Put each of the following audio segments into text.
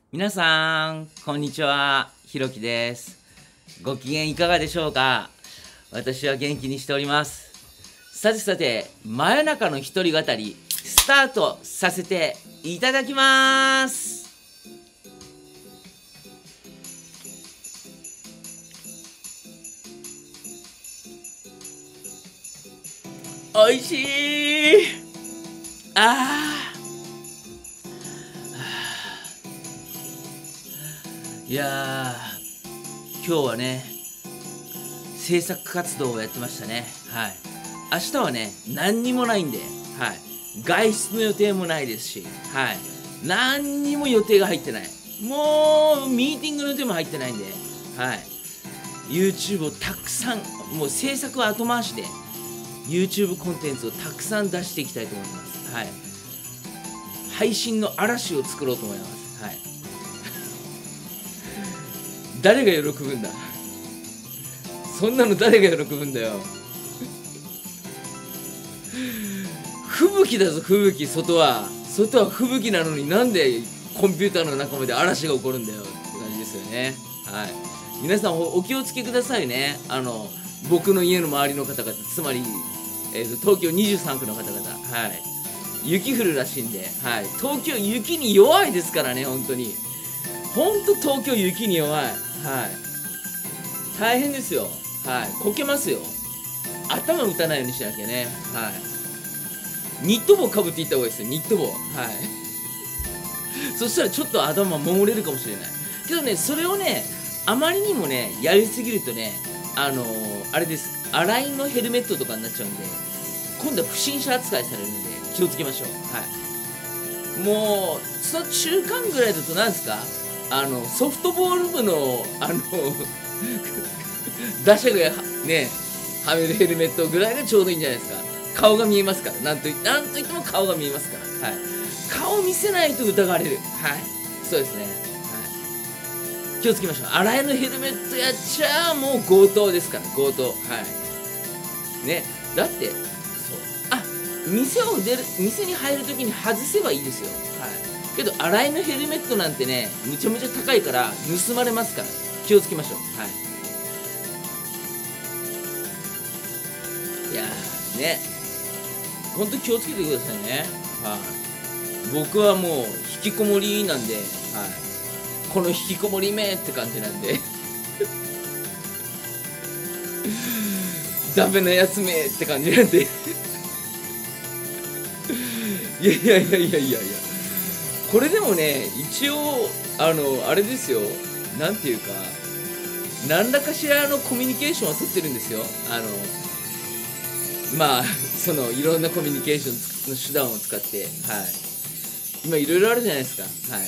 皆さんこんにちは、ひろきです。ご機嫌いかがでしょうか。私は元気にしております。さて真夜中の一人語りスタートさせていただきます。おいしい。いや今日はね制作活動をやってましたね。はい。明日はね何にもないんで、はい、外出の予定もないですし、はい、何にも予定が入ってない。もうミーティングの予定も入ってないんで、はい、YouTube をたくさん、もう制作は後回しで YouTube コンテンツをたくさん出していきたいと思います。はい、配信の嵐を作ろうと思います。はい。誰が喜ぶんだ。そんなの誰が喜ぶんだよ。吹雪だぞ、吹雪。外は吹雪なのに、なんでコンピューターの中まで嵐が起こるんだよって感じですよね。はい。皆さん お気をつけくださいね。僕の家の周りの方々、つまり、東京23区の方々、はい、雪降るらしいんで、はい、東京雪に弱いですからね。本当に東京雪に弱い。はい、大変ですよ。はい、こけますよ。頭打たないようにしなきゃね。はい、ニット帽かぶっていった方がいいですよ、ニット帽。はい。そしたらちょっと頭守れるかもしれないけどね、それをねあまりにもねやりすぎるとね、あれです、アラインのヘルメットとかになっちゃうんで、今度は不審者扱いされるので気をつけましょう。はい。もうその中間ぐらいだと、なんですか、ソフトボール部の打者がねはめるヘルメットぐらいがちょうどいいんじゃないですか。顔が見えますから。なんといっても顔が見えますから。はい。顔見せないと疑われる。はい。そうですね。はい。気をつけましょう。洗いのヘルメットやっちゃもう強盗ですから。強盗。はい。ね。だって、そう。店に入るときに外せばいいですよ。はい。けど、洗いのヘルメットなんてね、むちゃむちゃ高いから盗まれますから。気をつけましょう。はい。いやーね、ほんと気をつけてくださいね。はい。僕はもう引きこもりなんで、はい、この引きこもりめって感じなんでダメなやつめって感じなんでいや、これでもね、一応あれですよ、なんていうか、何らかしらのコミュニケーションは取ってるんですよ。まあそのいろんなコミュニケーションの手段を使って、はい、今いろいろあるじゃないですか。はい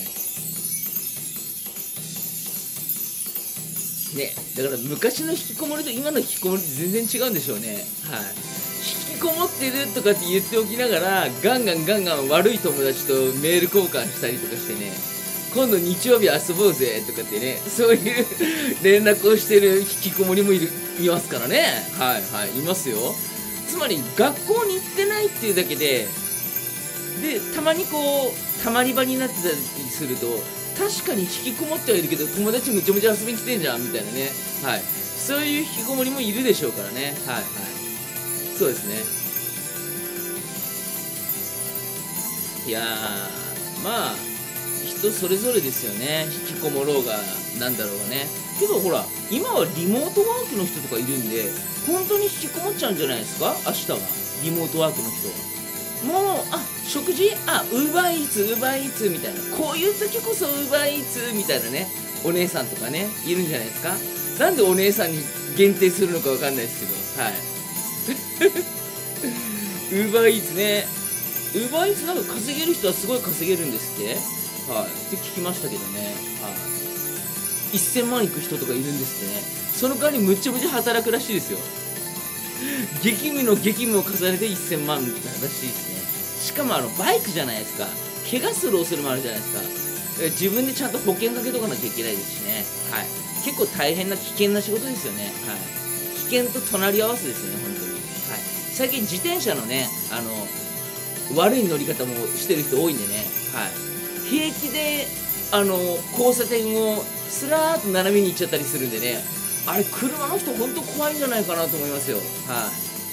ね。だから昔の引きこもりと今の引きこもりって全然違うんでしょうね。はい。引きこもってるとかって言っておきながら、ガンガン悪い友達とメール交換したりとかしてね、今度日曜日遊ぼうぜとかってね、そういう連絡をしてる引きこもりもいますからね。はいはい、いますよ。つまり学校に行ってないっていうだけで、たまにこうたまり場になってたりすると、確かに引きこもってはいるけど友達むちゃむちゃ遊びに来てんじゃんみたいなね。はい、そういう引きこもりもいるでしょうからね。はいはい、そうですね。いやまあ人それぞれですよね。引きこもろうがなんだろうがね。けどほら、今はリモートワークの人とかいるんで、本当に引きこもっちゃうんじゃないですか、明日は。リモートワークの人はもう、食事、ウーバーイーツみたいな、こういう時こそウーバーイーツみたいなね、お姉さんとかねいるんじゃないですか。なんでお姉さんに限定するのかわかんないですけど、はい。ウーバーイーツね、ウーバーイーツなんか稼げる人はすごい稼げるんですって。はい、って聞きましたけどね。はい、1000万いく人とかいるんですってね。その代わりむちゃむちゃ働くらしいですよ。激務の激務を重ねて1000万みたいならしいですね。しかもバイクじゃないですか。怪我する恐れもあるじゃないですか。自分でちゃんと保険かけとかなきゃいけないですしね。はい。結構大変な危険な仕事ですよね。はい。危険と隣り合わせですよね、本当に。はい。最近自転車のね、悪い乗り方もしてる人多いんでね。はい。平気で交差点をスラーっと斜めに行っちゃったりするんでね、あれ車の人ほんと怖いんじゃないかなと思いますよ。はい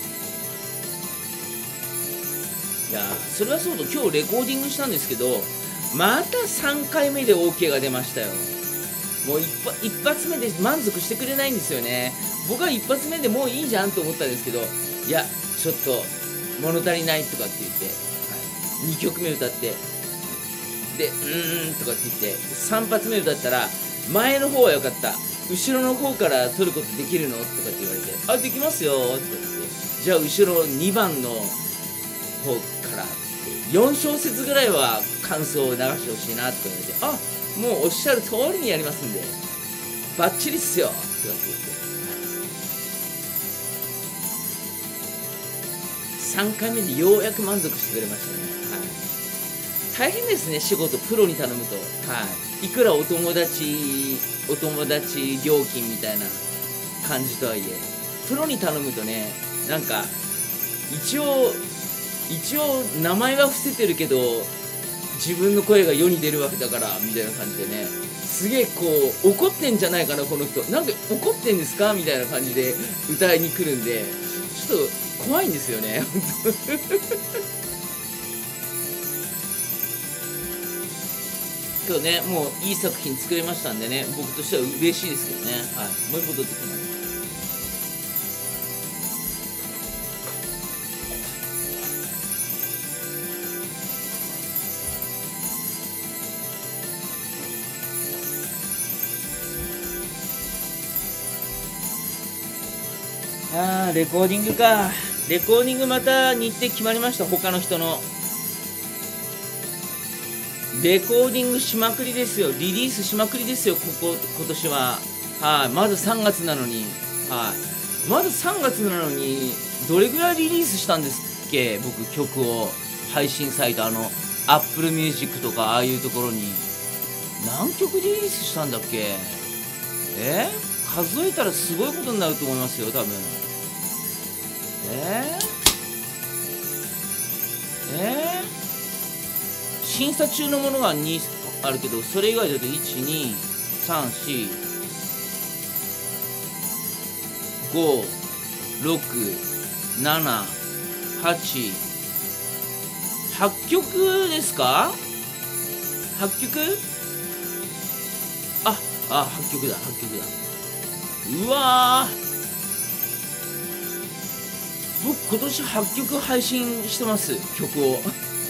、いやそれはそうと、今日レコーディングしたんですけど、また3回目で OK が出ましたよ。もう一発目で満足してくれないんですよね。僕は一発目でもういいじゃんと思ったんですけど、いやちょっと物足りないとかって言って、はい、2曲目歌ってでとかって言って3発目歌ったら、前の方は良かった、後ろの方から撮ることできるのとかって言われて、あできますよとかって、じゃあ後ろ2番の方からって4小節ぐらいは感想を流してほしいなとか言われて、あもうおっしゃる通りにやりますんでバッチリっすよとかって言って、3回目でようやく満足してくれましたね。大変ですね、仕事プロに頼むと。はい、いくらお友達料金みたいな感じとはいえ、プロに頼むとね、なんか一応名前は伏せてるけど自分の声が世に出るわけだからみたいな感じでね、すげえこう怒ってんじゃないかなこの人、なんか怒ってんですかみたいな感じで歌いに来るんで、ちょっと怖いんですよね今日ね、もういい作品作れましたんでね、僕としては嬉しいですけどね。はい、もう一個取ってきます。レコーディングか。レコーディングまた日程決まりました。他の人のレコーディングしまくりですよ。リリースしまくりですよ、今年は。はい、まず3月なのに。はい、まず3月なのにどれぐらいリリースしたんですっけ、僕曲を。配信サイトApple Music とかああいうところに何曲リリースしたんだっけ。数えたらすごいことになると思いますよ多分。審査中のものが2あるけど、それ以外だと123456788曲ですか。8曲。8曲だ。うわー、僕今年8曲配信してます曲を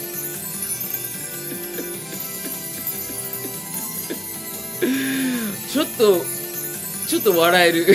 ちょっと笑える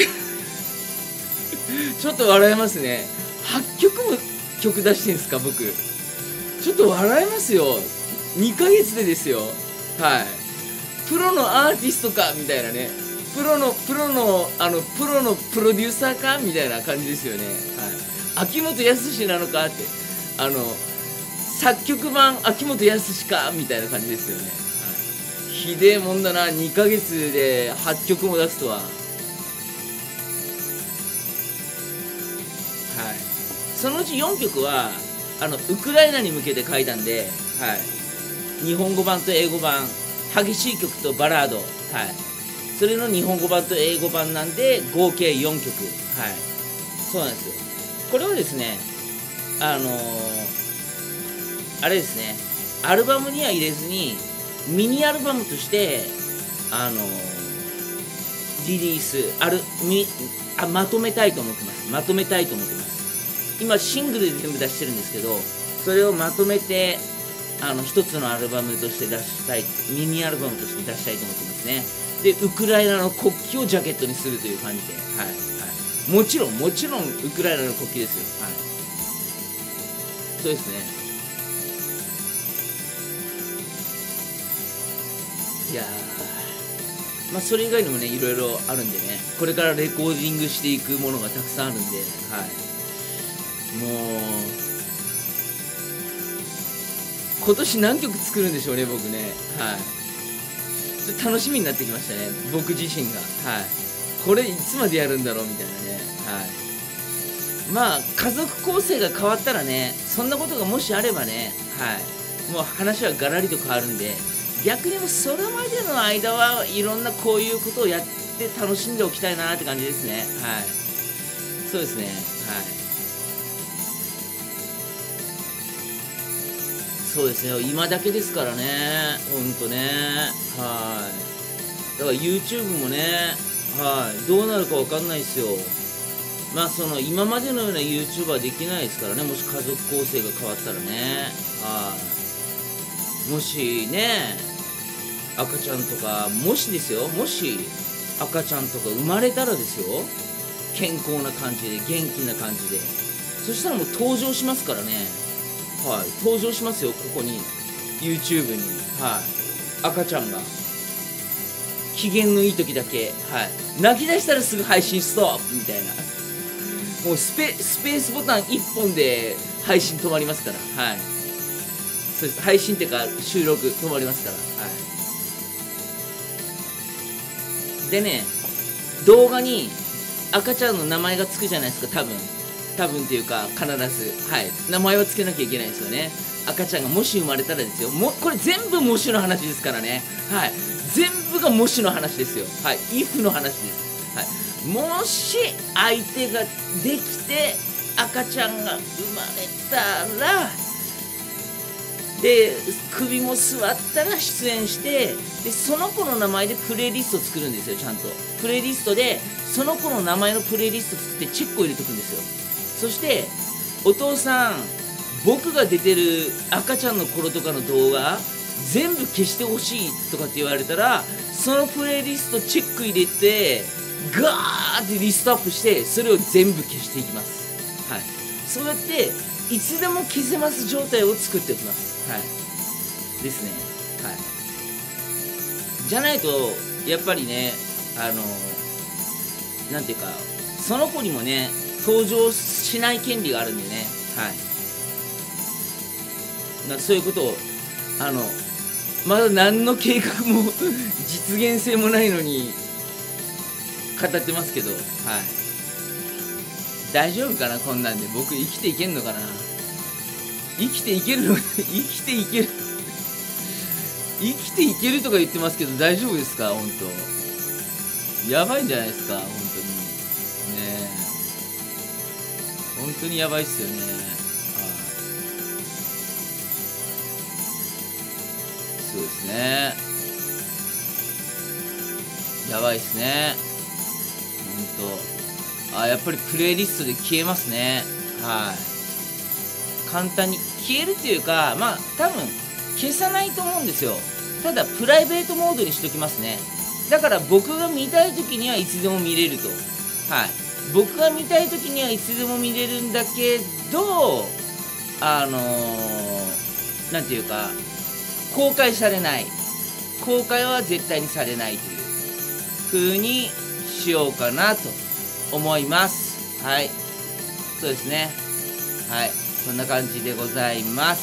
ちょっと笑えますね。8曲も曲出してんすか僕。ちょっと笑えますよ。2ヶ月でですよ。はい、プロのアーティストかみたいなね、プロのプロデューサーかみたいな感じですよね。はい、秋元康なのかって、作曲版秋元康かみたいな感じですよね。はい、ひでえもんだな、2ヶ月で8曲も出すとは。はい、そのうち4曲はウクライナに向けて書いたんで、はい、日本語版と英語版、激しい曲とバラード、はい、それの日本語版と英語版なんで合計4曲。はい、そうなんですよ。これはですね、あれですね、アルバムには入れずにミニアルバムとしてリリースまとめたいと思ってます。今シングルで全部出してるんですけど、それをまとめて一つのアルバムとして出したい、ミニアルバムとして出したいと思ってますね。でウクライナの国旗をジャケットにするという感じで、はいはい、もちろんウクライナの国旗ですよ。はい、そうですね。いやー、それ以外にもねいろいろあるんでね、これからレコーディングしていくものがたくさんあるんで、はい、もう今年何曲作るんでしょうね僕ね。はい、ちょっと楽しみになってきましたね僕自身が。はい、これいつまでやるんだろうみたいなね。はい、家族構成が変わったらね、そんなことがもしあればね、はい、もう話はガラリと変わるんで、 逆にもそれまでの間はいろんなこういうことをやって楽しんでおきたいなって感じですね。はい、そうですね。はい、そうですね。今だけですからね、ほんとね。はい、だから YouTube もね、はい、どうなるかわかんないですよ。まあその今までのような YouTuber はできないですからね、もし家族構成が変わったらね。はい、もしね、赤ちゃんとか、もしですよ、もし赤ちゃんとか生まれたらですよ、健康な感じで元気な感じで、そしたらもう登場しますからね。はい、登場しますよ、ここに YouTube に。はい、赤ちゃんが機嫌のいい時だけ、はい、泣き出したらすぐ配信ストップみたいな、もうスペースボタン1本で配信止まりますから。はい、そうです。配信っていうか収録止まりますから。はい、でね、動画に赤ちゃんの名前がつくじゃないですか。多分っていうか必ず、はい、名前はつけなきゃいけないんですよね。赤ちゃんがもし生まれたらですよ。これ全部もしの話ですからね。はい、全部がもしの話ですよ。はい、if の話です。はい、もし相手ができて赤ちゃんが生まれたら、で首も座ったら出演して、でその子の名前でプレイリストを作るんですよ。ちゃんとプレイリストでその子の名前のプレイリスト作ってチェックを入れておくんですよ。そしてお父さん、僕が出てる赤ちゃんの頃とかの動画全部消してほしいとかって言われたら、そのプレイリストチェック入れてガーってリストアップして、それを全部消していきます。はい、そうやっていつでも消せます状態を作っておきます。はい、ですね。はい、じゃないとやっぱりね、なんていうか、その子にもね登場しない権利があるんでね。はい、そういうことをまだ何の計画も実現性もないのに語ってますけど、はい、大丈夫かな、こんなんで僕生きていけんのかな。生きていけるの生きていける生きていけるとか言ってますけど大丈夫ですか。本当やばいんじゃないですか。本当にね、本当にやばいっすよね。はい、そうですね、やばいっすね。本当やっぱりプレイリストで消えますね。はい、簡単に消えるっていうか、まあ多分消さないと思うんですよ。ただプライベートモードにしときますね。だから僕が見たい時にはいつでも見れると。はい、僕が見たい時にはいつでも見れるんだけど、なんていうか、公開されない、公開は絶対にされないという風にしようかなと思います。はい、そうですね。はい、そんな感じでございます。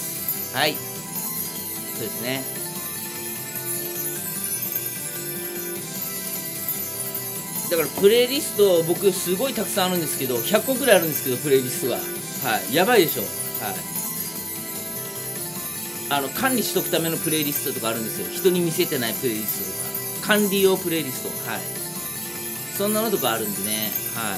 はい、そうですね。だからプレイリスト僕すごいたくさんあるんですけど、100個くらいあるんですけど、プレイリストが、はい、やばいでしょ。はい、管理しとくためのプレイリストとかあるんですよ。人に見せてないプレイリストとか、管理用プレイリスト、はい、そんなのとかあるんでね。はい、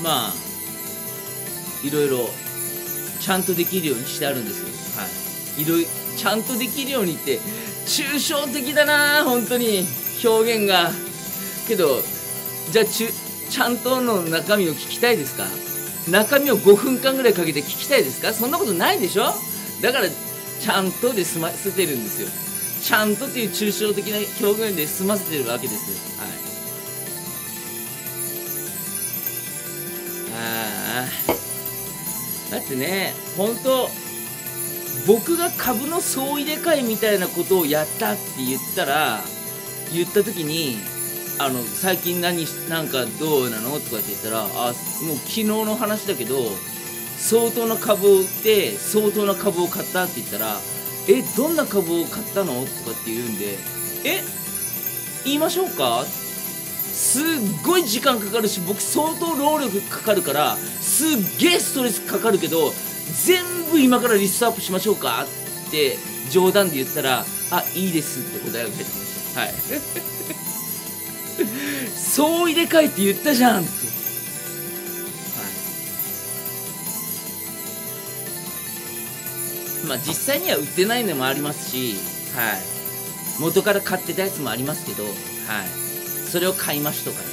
まあいろいろちゃんとできるようにしてあるんですよ。はい、いろいろちゃんとできるようにって抽象的だな本当に表現が。けどじゃあちゃんとの中身を聞きたいですか。中身を5分間ぐらいかけて聞きたいですか。そんなことないでしょ。だからちゃんとで済ませてるんですよ。ちゃんとっていう抽象的な表現で済ませてるわけですよ。はい、だってね、本当僕が株の総入れ替えみたいなことをやったって言った時に最近なんかどうなのとかって言ったら、もう昨日の話だけど相当な株を売って相当な株を買ったって言ったら、どんな株を買ったのとかって言うんで、言いましょうか。すっごい時間かかるし、僕相当労力かかるからすっげえストレスかかるけど、全部今からリストアップしましょうかって冗談で言ったら、あ、いいですって答えが返ってきました。はい。そう入れ替えって言ったじゃんって。まあ実際には売ってないのもありますし、はい、元から買ってたやつもありますけど、はい、それを買いましとかね、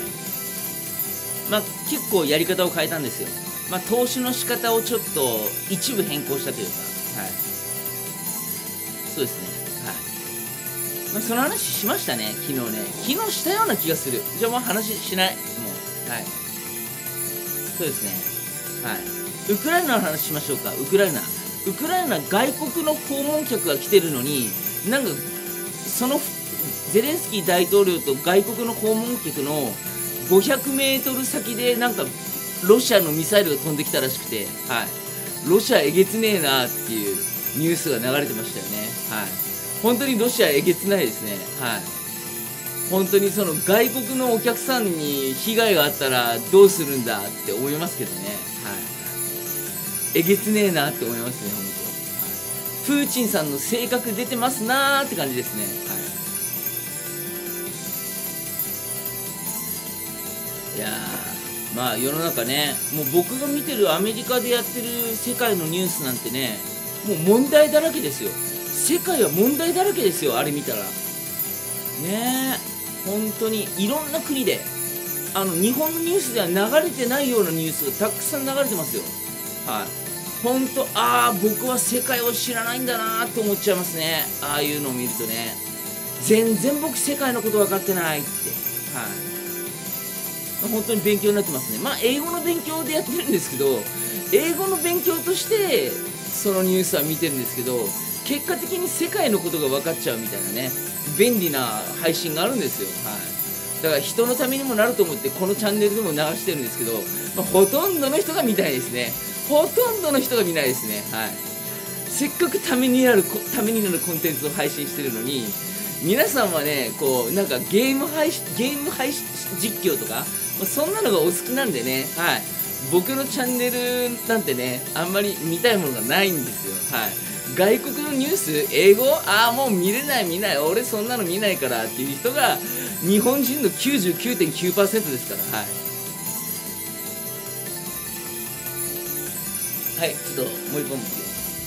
はい、まあ結構やり方を変えたんですよ。まあ投資の仕方をちょっと一部変更したというか、はい、そうですね、はい、まあその話しましたね、昨日ね。昨日したような気がする。じゃあもう話しない、もう、はい、そうですね、はい。ウクライナの話しましょうか。ウクライナ外国の訪問客が来てるのに、なんかそのゼレンスキー大統領と外国の訪問客の500メートル先でなんかロシアのミサイルが飛んできたらしくて、はい、ロシアえげつねえなっていうニュースが流れてましたよね。はい、本当にロシアえげつないですね。はい、本当にその外国のお客さんに被害があったらどうするんだって思いますけどね。はい、えげつねえなって思いますね、本当、はい。プーチンさんの性格出てますなーって感じですね。はい、いやー、まあ世の中ね、もう僕が見てるアメリカでやってる世界のニュースなんてね、もう問題だらけですよ。世界は問題だらけですよ、あれ見たら。ねえ、本当にいろんな国で、日本のニュースでは流れてないようなニュースがたくさん流れてますよ。はい、本当、僕は世界を知らないんだなって思っちゃいますね。ああいうのを見るとね、全然僕世界のこと分かってないって、はい、本当に勉強になってますね。まあ英語の勉強でやってるんですけど、英語の勉強としてそのニュースは見てるんですけど、結果的に世界のことが分かっちゃうみたいなね、便利な配信があるんですよ。はい、だから人のためにもなると思ってこのチャンネルでも流してるんですけど、まあ、ほとんどの人が見ないですね。ほとんどの人が見ないですね。はい、せっかくためになるコンテンツを配信してるのに、皆さんはね、こうなんかゲーム配信実況とか、まあ、そんなのがお好きなんでね、はい、僕のチャンネルなんてね、あんまり見たいものがないんですよ。はい、外国のニュース、英語、もう見れない、俺そんなの見ないからっていう人が日本人の 99.9% ですから。はい、はい、ちょっともう一本見て。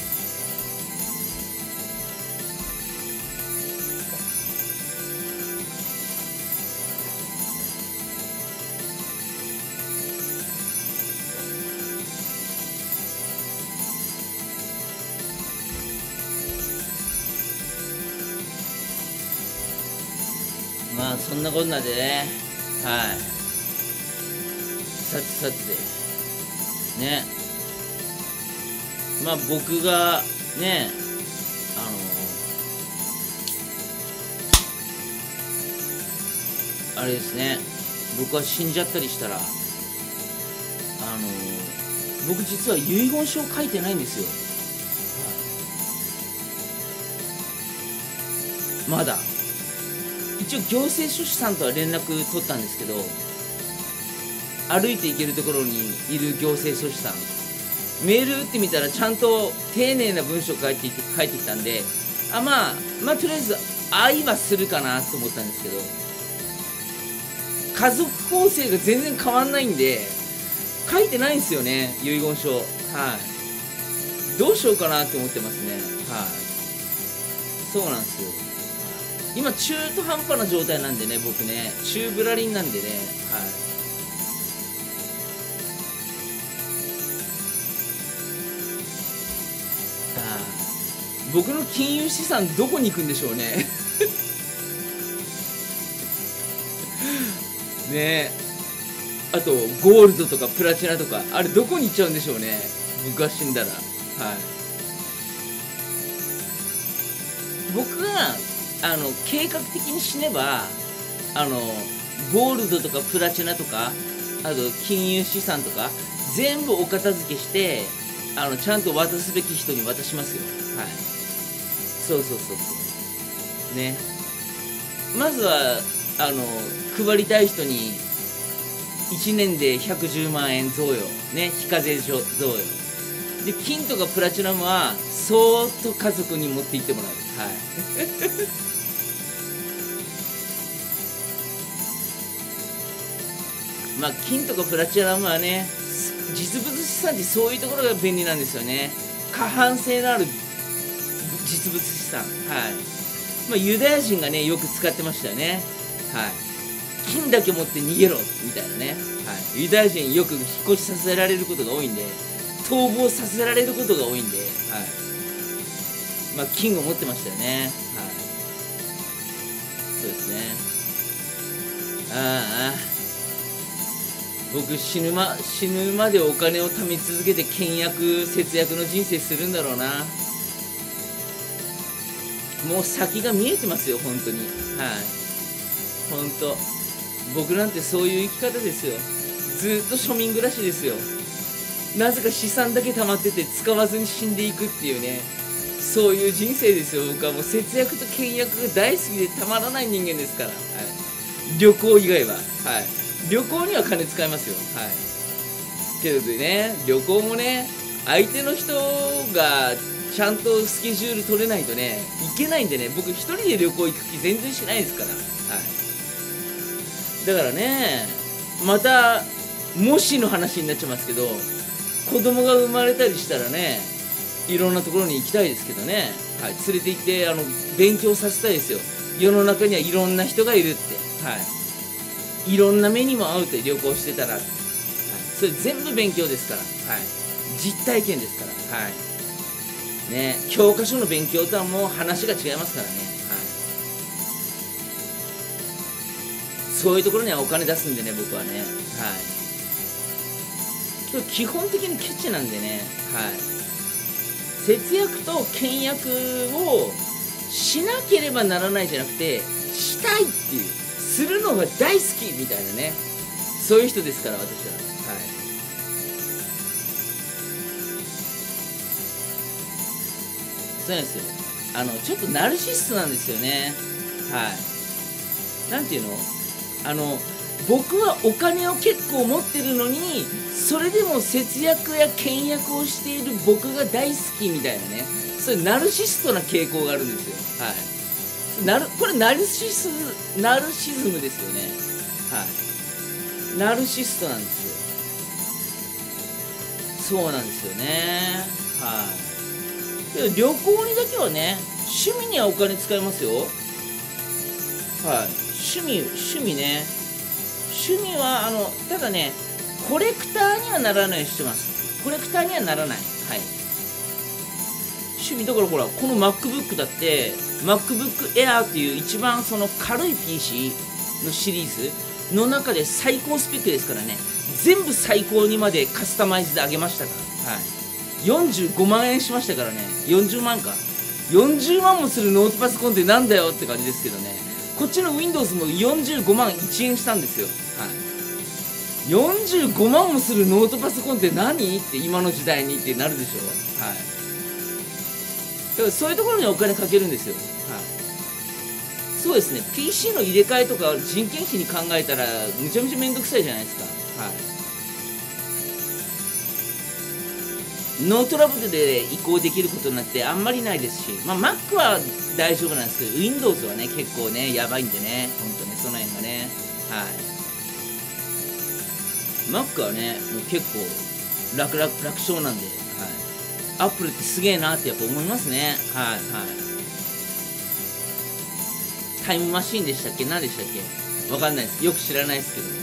まあそんなこんなでね、はい、さてさてでね、まあ僕がね、あれですね、僕は死んじゃったりしたら、僕実は遺言書を書いてないんですよ。まだ一応行政書士さんとは連絡取ったんですけど、歩いて行けるところにいる行政書士さん、メール打ってみたらちゃんと丁寧な文章書いてきたんで、まあとりあえず愛はするかなと思ったんですけど、家族構成が全然変わんないんで書いてないんですよね、遺言書。はい、どうしようかなって思ってますね。はい、そうなんですよ。今中途半端な状態なんでね、僕ね、中ぶらりんなんでね。はい、僕の金融資産どこに行くんでしょうね。ねえ、あとゴールドとかプラチナとか、あれどこに行っちゃうんでしょうね、僕が死んだら。はい、僕が計画的に死ねば、ゴールドとかプラチナとか、あと金融資産とか全部お片付けして、ちゃんと渡すべき人に渡しますよ。はい、そうね。まずは配りたい人に1年で110万円贈与ね、非課税贈与で金とかプラチナムはそーっと家族に持って行ってもらう。はい。まあ金とかプラチナムはね、実物資産ってそういうところが便利なんですよね。過半性のある実物資産。はい。まあユダヤ人がねよく使ってましたよね。はい。金だけ持って逃げろみたいなね。はい。ユダヤ人よく引っ越しさせられることが多いんで、逃亡させられることが多いんで、はい。まあ金を持ってましたよね。はい。そうですね。ああ。僕死ぬまでお金を貯め続けて倹約節約の人生するんだろうな。もう先が見えてますよ本当に。はい。本当僕なんてそういう生き方ですよ。ずっと庶民暮らしですよ。なぜか資産だけ貯まってて使わずに死んでいくっていうね、そういう人生ですよ。僕はもう節約と倹約が大好きでたまらない人間ですから。はい。旅行以外は、はい。旅行には金使いますよ。はい。けどね、旅行もね、相手の人がちゃんとスケジュール取れないとね、行けないんでね、僕一人で旅行行く気全然しないですから。はい。だからね、また、もしの話になっちゃいますけど、子供が生まれたりしたらね、いろんなところに行きたいですけどね、はい。連れて行って、勉強させたいですよ。世の中にはいろんな人がいるって。はい。いろんな目にも合うって旅行してたら、はい、それ全部勉強ですから、はい、実体験ですから、はいね、教科書の勉強とはもう話が違いますからね、はい、そういうところにはお金出すんでね、僕はね、はい、基本的にケチなんでね、はい、節約と倹約をしなければならないじゃなくて、したいっていう。するのが大好きみたいなね、そういう人ですから私は。はい。そうなんですよ。ちょっとナルシストなんですよね。はい。なんていうの、僕はお金を結構持ってるのに、それでも節約や倹約をしている僕が大好きみたいなね、そういうナルシストな傾向があるんですよ。はい。これナルシズムですよね。はい。ナルシストなんですよ。そうなんですよね。はい。で旅行にだけはね、趣味にはお金使いますよ。はい。趣味ね。趣味はただね、コレクターにはならないようにしてます。コレクターにはならない。はい。趣味だからほら、この MacBook だって MacBook Air っていう一番その軽い PC のシリーズの中で最高スペックですからね、全部最高にまでカスタマイズで上げましたから、はい、45万円しましたからね。40万か、40万もするノートパソコンってなんだよって感じですけどね、こっちの Windows も45万1円したんですよ。はい、45万もするノートパソコンって何って今の時代にってなるでしょ。はい、だからそういうところにお金かけるんですよ。はい、そうですね。 PC の入れ替えとか人件費に考えたらむちゃむちゃめんどくさいじゃないですか。はい、ノートラボで移行できることになってあんまりないですし、まあ Mac は大丈夫なんですけど Windows はね結構ねやばいんでね、ほんとねその辺がね。はい、Mac はねもう結構楽勝なんで、はい、アップルってすげえなってやっぱ思いますね。はいはい。タイムマシーンでしたっけ、何でしたっけ、わかんないです。よく知らないですけど、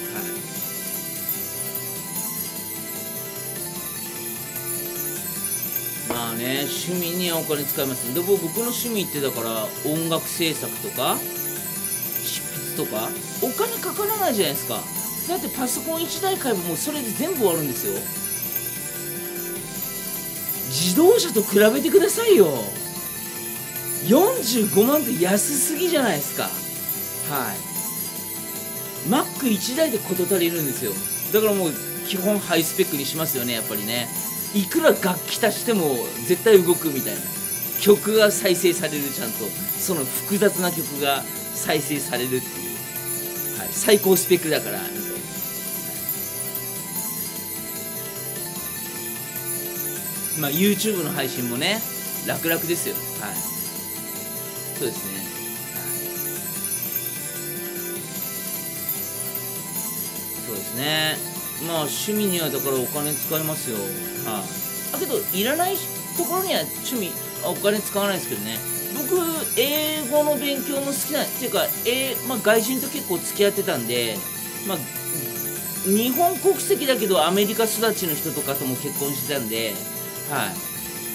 はい。まあね、趣味にはお金使いますで、僕の趣味ってだから音楽制作とか執筆とかお金かからないじゃないですか。だってパソコン1台買えばもうそれで全部終わるんですよ。自動車と比べてくださいよ。45万って安すぎじゃないですか。はい。Mac1 台で事足りるんですよ。だからもう基本ハイスペックにしますよね、やっぱりね。いくら楽器足しても絶対動くみたいな。曲が再生される、ちゃんとその複雑な曲が再生されるっていう、はい、最高スペックだからみたいな。 まあ YouTube の配信もね楽々ですよ。はい、そうですね。そうですね。まあ趣味にはだからお金使いますよ。はい、だけどいらないところにはお金使わないですけどね。僕英語の勉強も好きなっていうか、まあ、外人と結構付き合ってたんで、まあ、日本国籍だけどアメリカ育ちの人とかとも結婚してたんで、はい、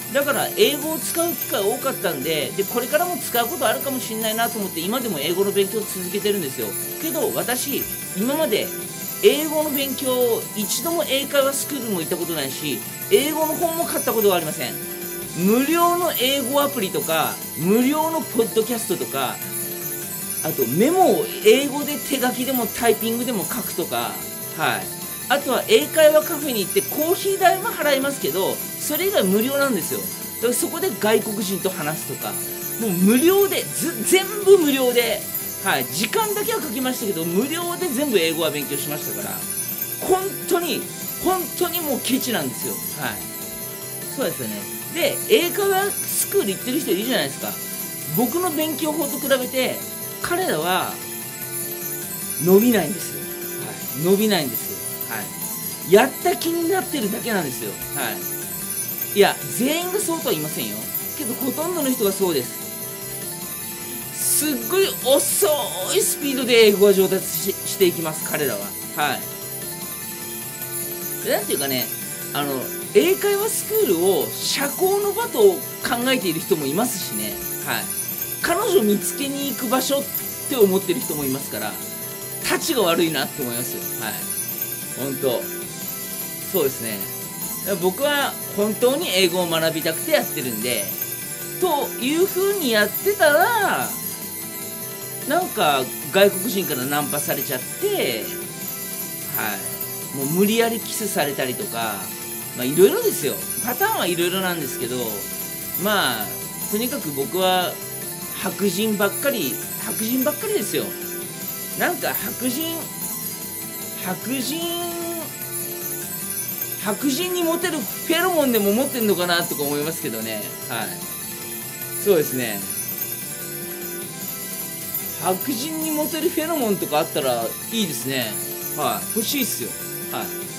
だから英語を使う機会多かったんで、これからも使うことあるかもしれないなと思って今でも英語の勉強を続けてるんですよ。けど私今まで英語の勉強一度も英会話スクールも行ったことないし、英語の本も買ったことがありません。無料の英語アプリとか無料のポッドキャストとか、あとメモを英語で手書きでもタイピングでも書くとか、はい、あとは英会話カフェに行ってコーヒー代は払いますけど、それ以外無料なんですよ。だからそこで外国人と話すとか、もう無料で全部無料で、はい、時間だけはかけましたけど無料で全部英語は勉強しましたから、本当にもうケチなんですよ。はい、そうですよね。で英会話スクール行ってる人いるじゃないですか。僕の勉強法と比べて彼らは伸びないんですよ。はい、伸びないんですよ。はい、やった気になってるだけなんですよ。はい、いや全員がそうとは言いませんよ。けどほとんどの人がそうです。すっごい遅いスピードで英語が上達していきます彼らは。はい、なんていうかね、英会話スクールを社交の場と考えている人もいますしね。はい、彼女見つけに行く場所って思ってる人もいますから、たちが悪いなって思いますよ。はい、本当そうですね。僕は本当に英語を学びたくてやってるんで、という風にやってたらなんか外国人からナンパされちゃって、はい、もう無理やりキスされたりとか、まあいろいろですよ。パターンはいろいろなんですけど、まあとにかく僕は白人ばっかりですよ。なんか白人にモテるフェロモンでも持ってんのかなとか思いますけどね。はい、そうですね。白人にモテるフェロモンとかあったらいいですね。はい、欲しいっすよ。はい、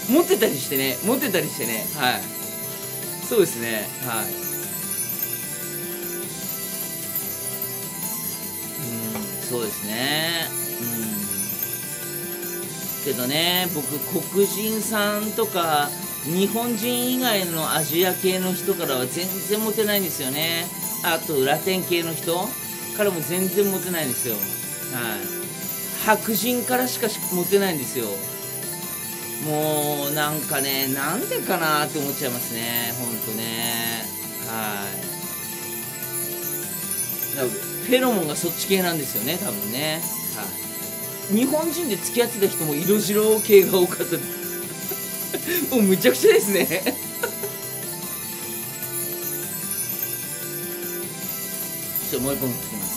持ってたりしてね。はい、そうですね。はい、そうですね。けどね、僕黒人さんとか日本人以外のアジア系の人からは全然モテないんですよね。あとラテン系の人からも全然モテないんですよ。はい、白人からしかモテないんですよ。もうなんかね、なんでかなって思っちゃいますね。ほんとね。はい、だからフェロモンがそっち系なんですよね、多分ね。はい、日本人で付き合ってた人も色白系が多かったもうむちゃくちゃですねもう一本つきます。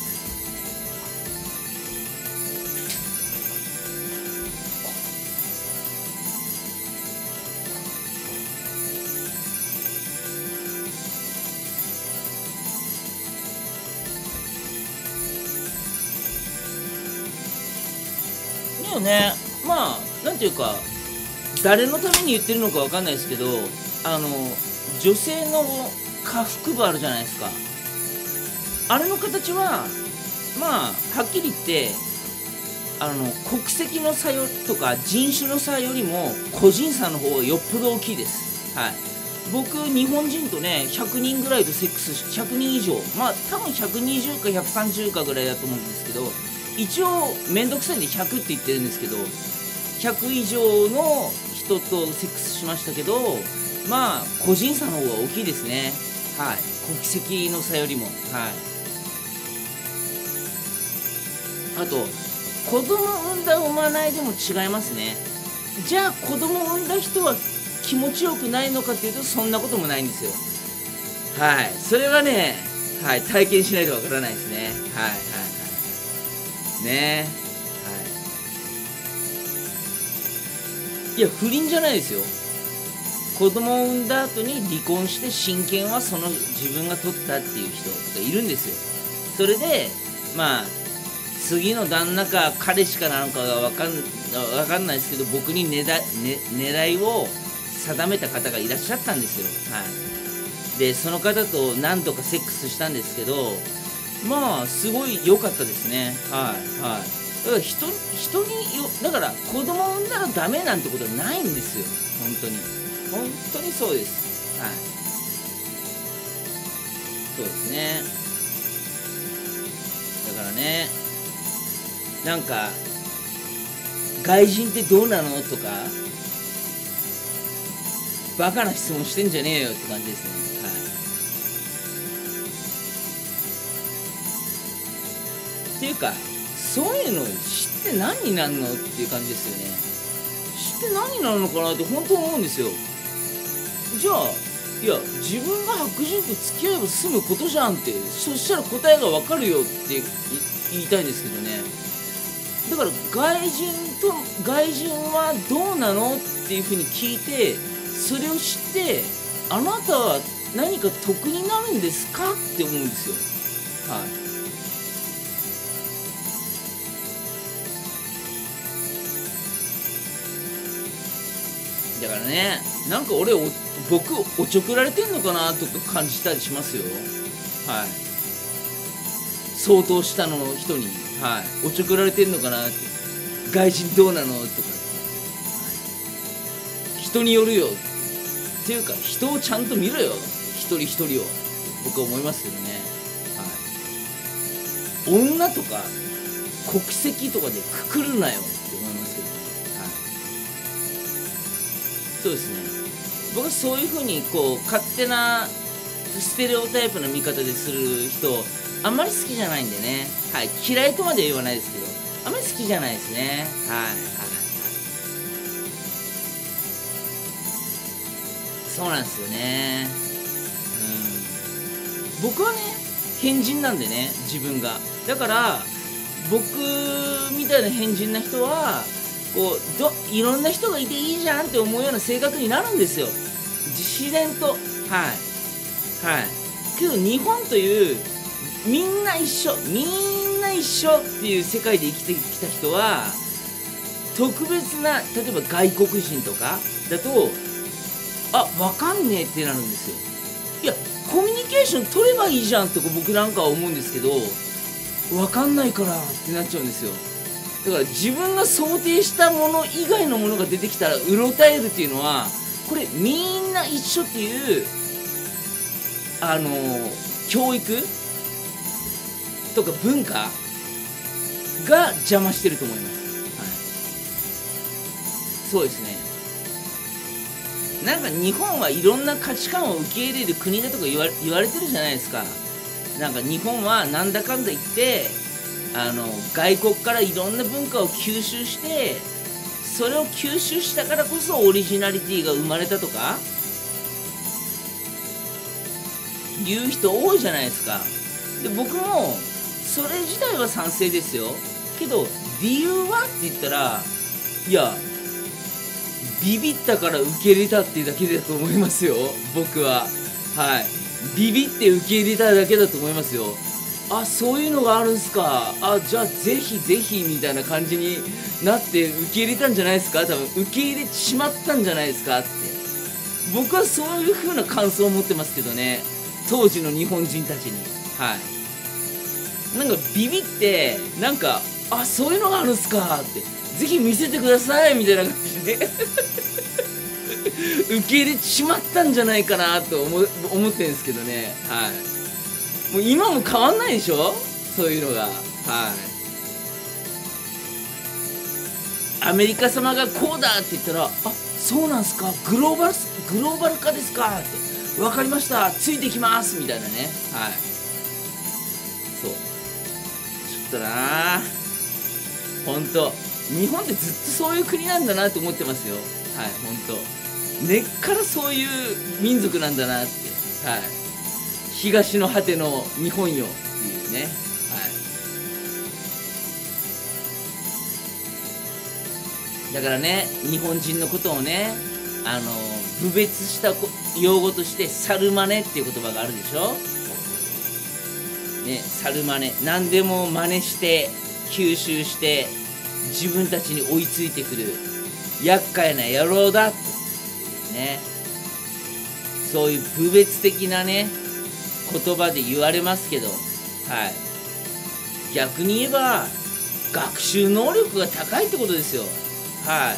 でもね、まあなんていうか誰のために言ってるのかわかんないですけど、女性の下腹部あるじゃないですか。あれの形はまあはっきり言って国籍の差とか人種の差よりも個人差の方がよっぽど大きいです。はい、僕日本人とね100人ぐらいとセックス100人以上、まあ多分120か130かぐらいだと思うんですけど、一応めんどくさいんで100って言ってるんですけど、100以上の人とセックスしましたけど、まあ個人差の方が大きいですね。はい、国籍の差よりも。はい、あと子供産んだ産まないでも違いますね。じゃあ子供産んだ人は気持ちよくないのかっていうとそんなこともないんですよ。はい、それはね、はい、体験しないとわからないですね。はいはいはいね。はい、いや不倫じゃないですよ。 子供を産んだ後に離婚して親権はその自分が取ったっていう人とかいるんですよ。それでまあ次の旦那か彼氏かなのかが分かんないですけど、僕に狙いを定めた方がいらっしゃったんですよ。はい。でその方と何度かセックスしたんですけど、まあすごい良かったですね。はいはい。だから人にだから子供を産んだらダメなんてことはないんですよ。本当にそうです。はい。そうですね。だからね、なんか外人ってどうなのとかバカな質問してんじゃねえよって感じですね。はい。っていうかそういうの知って何になるのっていう感じですよね。知って何になるのかなって本当思うんですよ。じゃあいや自分が白人と付き合えば済むことじゃんって、そしたら答えが分かるよって言いたいんですけどね。だから外人はどうなのっていうふうに聞いて、それを知ってあなたは何か得になるんですかって思うんですよ。はい。だからね、なんか僕おちょくられてんのかなとか感じたりしますよ。はい。相当下の人に、はい、おちょくられてんのかなって。外人どうなのとか、はい、人によるよっていうか人をちゃんと見ろよ、一人一人を。僕は思いますけどね。はい。女とか国籍とかでくくるなよって思いますけどね。はい。そうですね。僕はそういうふうにこう勝手なステレオタイプな見方でする人あんまり好きじゃないんでね。はい。嫌いとまでは言わないですけど、あんまり好きじゃないですね。はいはいはい。そうなんですよね。僕はね変人なんでね、自分が。だから僕みたいな変人な人はこういろんな人がいていいじゃんって思うような性格になるんですよ、自然と。はいはい。けど日本というみんな一緒っていう世界で生きてきた人は、特別な例えば外国人とかだと分かんねえってなるんですよ。いやコミュニケーション取ればいいじゃんとか僕なんかは思うんですけど、分かんないからってなっちゃうんですよ。だから自分が想定したもの以外のものが出てきたらうろたえるっていうのは、これみんな一緒っていう教育とか文化が邪魔してると思います。はい、そうですね。なんか日本はいろんな価値観を受け入れる国だとか言われてるじゃないですか。なんか日本はなんだかんだ言って外国からいろんな文化を吸収して、それを吸収したからこそオリジナリティが生まれたとか言う人多いじゃないですか。で僕もそれ自体は賛成ですよ。けど理由はって言ったら、いやビビったから受け入れたっていうだけだと思いますよ、僕は。はい。ビビって受け入れただけだと思いますよ。そういうのがあるんすか。じゃあぜひぜひみたいな感じになって受け入れたんじゃないですか。多分受け入れてしまったんじゃないですかって。僕はそういう風な感想を持ってますけどね、当時の日本人たちに。はい。なんかビビってなんかそういうのがあるんすかってぜひ見せてくださいみたいな感じで受け入れてしまったんじゃないかなと思ってるんですけどね。はい。もう今も変わんないでしょ、そういうのが。はい。アメリカ様がこうだって言ったら、そうなんすか、グローバル化ですかって、分かりました、ついてきますみたいなね。はい。そうちょっとなほんと日本ってずっとそういう国なんだなって思ってますよ。はい。ほんと根っからそういう民族なんだなって。はい。東の果ての日本よっていうね。はい。だからね、日本人のことをね、 部別した用語として猿真似っていう言葉があるでしょ。ね、猿真似、何でも真似して吸収して自分たちに追いついてくる厄介な野郎だとね、そういう部別的なね言葉で言われますけど、はい、逆に言えば学習能力が高いってことですよ。はい、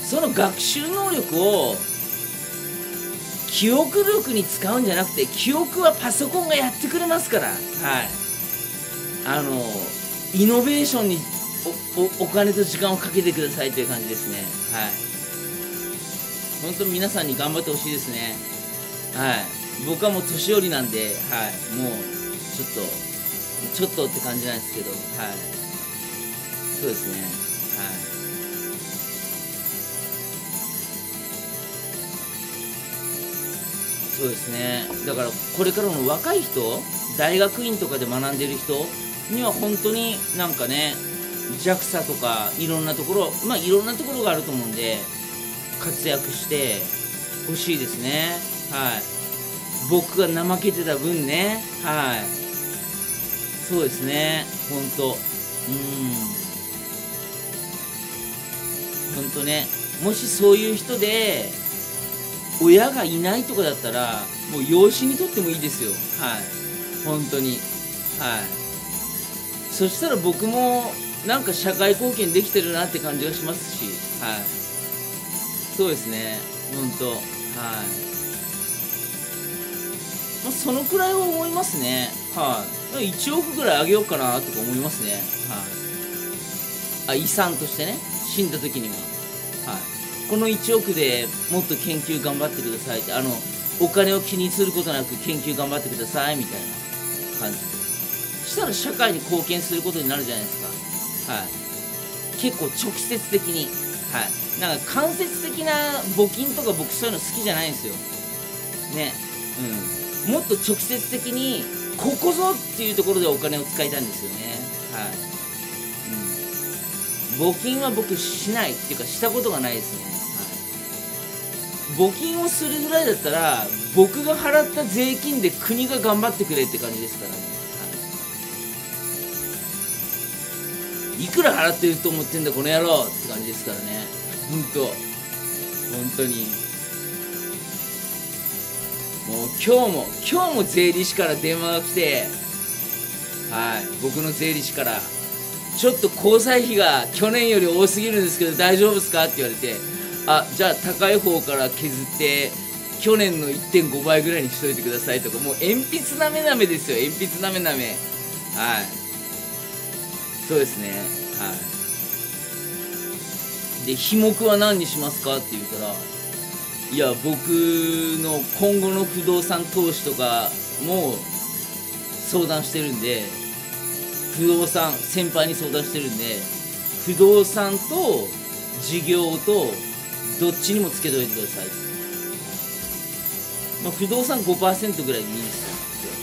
その学習能力を記憶力に使うんじゃなくて、記憶はパソコンがやってくれますから、はい、イノベーションにお金と時間をかけてくださいという感じですね。はい、本当皆さんに頑張ってほしいですね。はい、僕はもう年寄りなんで、はい、もうちょっとって感じなんですけど、はい、そうですね。はい、そうですね。だからこれからの若い人、大学院とかで学んでる人には本当になんかね、JAXA とかいろんなところ、いろんなところがあると思うんで活躍してほしいですね。はい、僕が怠けてた分ね、はい、そうですね。本当、本当ね、もしそういう人で親がいないとかだったらもう養子にとってもいいですよ。はい、本当に。はい、そしたら僕もなんか社会貢献できてるなって感じがしますし、はい、そうですね。本当、はい、そのくらいは思いますね。はい、1億ぐらいあげようかなとか思いますね。はい、遺産としてね、死んだ時には、はい、この1億でもっと研究頑張ってくださいって、お金を気にすることなく研究頑張ってくださいみたいな感じでしたら社会に貢献することになるじゃないですか。はい、結構直接的に、はい、なんか間接的な募金とか僕そういうの好きじゃないんですよね。もっと直接的にここぞっていうところでお金を使いたいんですよね。はい、募金は僕しないっていうかしたことがないですね。はい、募金をするぐらいだったら僕が払った税金で国が頑張ってくれって感じですからね。いくら払ってると思ってんだこの野郎って感じですからね。本当にもう今日も税理士から電話が来て、はい、僕の税理士からちょっと交際費が去年より多すぎるんですけど大丈夫ですかって言われて、じゃあ高い方から削って去年の 1.5 倍ぐらいにしといてくださいとか、もう鉛筆なめなめですよ。鉛筆なめなめ。はい、そうですね。はい、で費目は何にしますかって言ったら、いや僕の今後の不動産投資とかも相談してるんで、不動産先輩に相談してるんで、不動産と事業とどっちにもつけといてください。不動産 5% ぐらいでいいですよ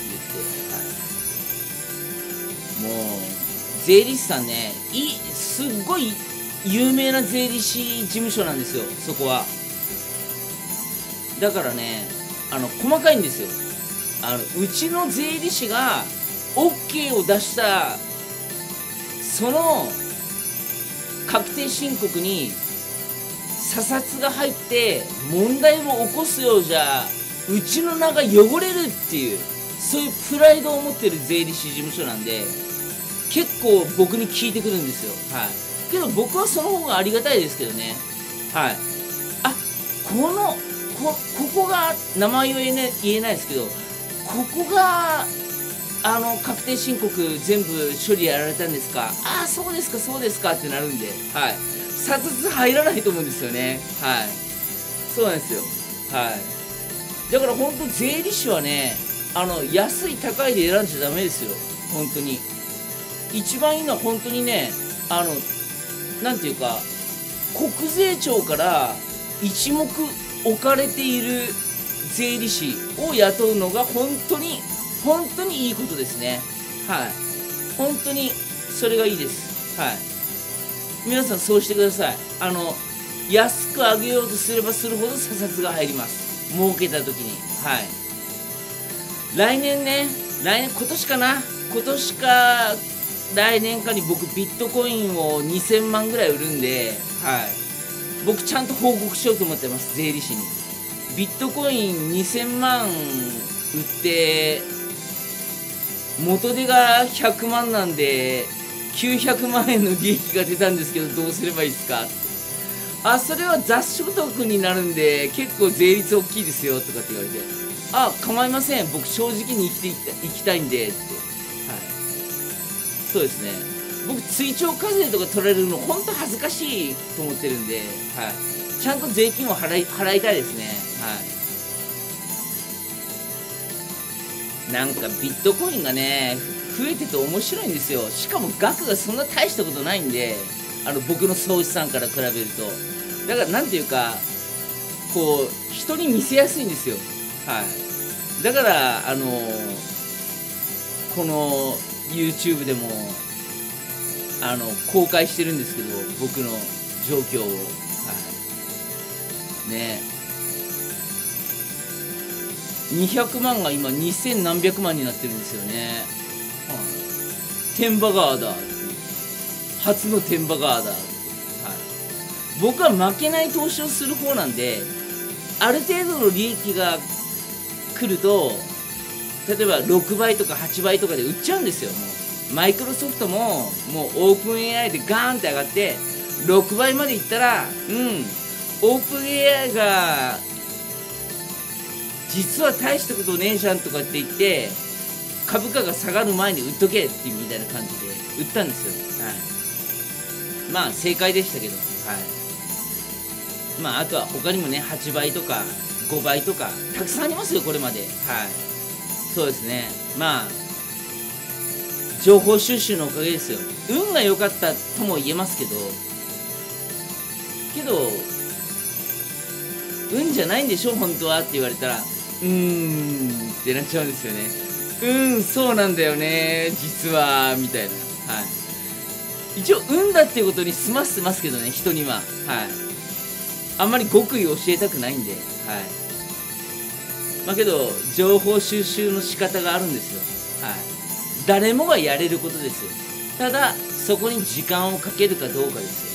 って言って、はい、もう税理士さんね、すっごい有名な税理士事務所なんですよ、そこは。だからね、細かいんですよ。うちの税理士が OK を出したその確定申告に査察が入って問題を起こすようじゃうちの名が汚れるっていう、そういうプライドを持ってる税理士事務所なんで、結構僕に聞いてくるんですよ。はい、けど僕はその方がありがたいですけどね。はい、ここが名前を言えないですけど、ここが確定申告全部処理やられたんですか、そうですかってなるんで、はい、査察入らないと思うんですよね。はい、そうなんですよ。はい、だから本当税理士はね、安い高いで選んじゃダメですよ。本当に一番いいのは本当にね、なんていうか、国税庁から一目置かれている税理士を雇うのが本当にいいことですね。はい、本当にそれがいいです。はい、皆さんそうしてください。 安く上げようとすればするほど査察が入ります。儲けた時に。はい。来年ね、今年かな、今年か来年かに僕ビットコインを2000万ぐらい売るんで、はい。僕ちゃんと報告しようと思ってます、税理士に。ビットコイン2000万売って元手が100万なんで900万円の利益が出たんですけど、どうすればいいですかって。あ、それは雑所得になるんで結構税率大きいですよとかって言われて、あ、構いません、僕正直に生きたいんでって。はい。そうですね、僕追徴課税とか取られるの本当恥ずかしいと思ってるんで、はい、ちゃんと税金を払いたいですね。はい。なんかビットコインがね増えてて面白いんですよ。しかも額がそんな大したことないんで、僕の総資産から比べると。だからなんていうか、こう人に見せやすいんですよ。はい。だからこの YouTube でも公開してるんですけど、僕の状況を。はい。ね。200万が今2000何百万になってるんですよね。はい。テンバガーだ。初のテンバガーだ。はい。僕は負けない投資をする方なんで、ある程度の利益が来ると、例えば6倍とか8倍とかで売っちゃうんですよ。もうマイクロソフトももうオープン AI でガーンって上がって6倍までいったら、オープン AI が実は大したことねえじゃんとかって言って株価が下がる前に売っとけっていうみたいな感じで売ったんですよ。はい。まあ正解でしたけど。はい。まああとは他にもね、8倍とか5倍とかたくさんありますよ、これまで。はい。そうですね。まあ情報収集のおかげですよ。運が良かったとも言えますけど運じゃないんでしょ本当はって言われたら、ってなっちゃうんですよね。そうなんだよね実はみたいな。はい。一応運だっていうことに済ませてますけどね、人には。はい。あんまり極意教えたくないんで。はい。まあけど情報収集の仕方があるんですよ。はい。誰もがやれることですよ。ただそこに時間をかけるかどうかです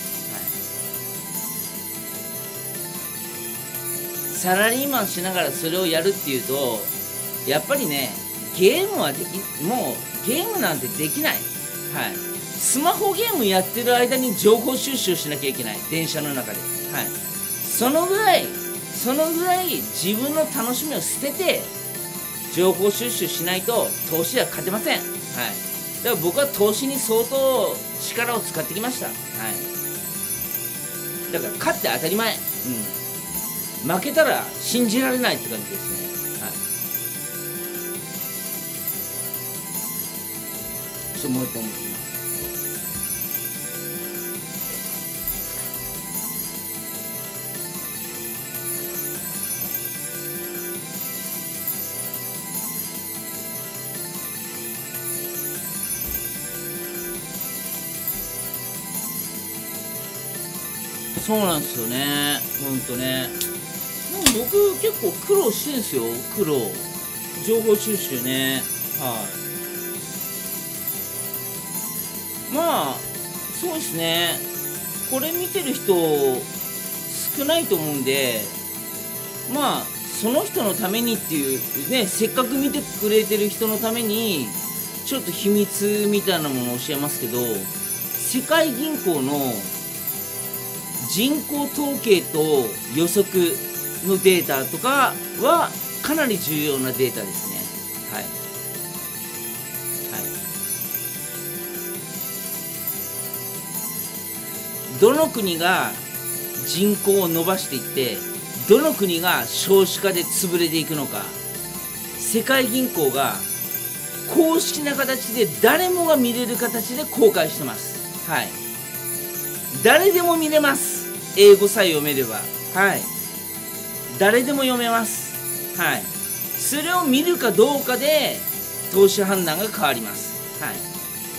よ。はい。サラリーマンしながらそれをやるっていうと、やっぱりね、ゲームはもうゲームなんてできない。はい。スマホゲームやってる間に情報収集しなきゃいけない、電車の中で。はい。そのぐらい自分の楽しみを捨てて情報収集しないと投資は勝てません。はい。だから僕は投資に相当力を使ってきました。はい。だから勝って当たり前。負けたら信じられないって感じですね。はい。もう一本持ってきます。そうなんですよね。ほんとね。僕結構苦労してるんですよ。情報収集ね。はい。まあそうですね。これ見てる人少ないと思うんで、まあその人のためにっていうね、せっかく見てくれてる人のためにちょっと秘密みたいなものを教えますけど、世界銀行の人口統計と予測のデータとかはかなり重要なデータですね。はい。はい。どの国が人口を伸ばしていってどの国が少子化で潰れていくのか、世界銀行が公式な形で誰もが見れる形で公開してます。はい。誰でも見れます。英語さえ読めれば。はい。誰でも読めます。はい。それを見るかどうかで投資判断が変わります。はい。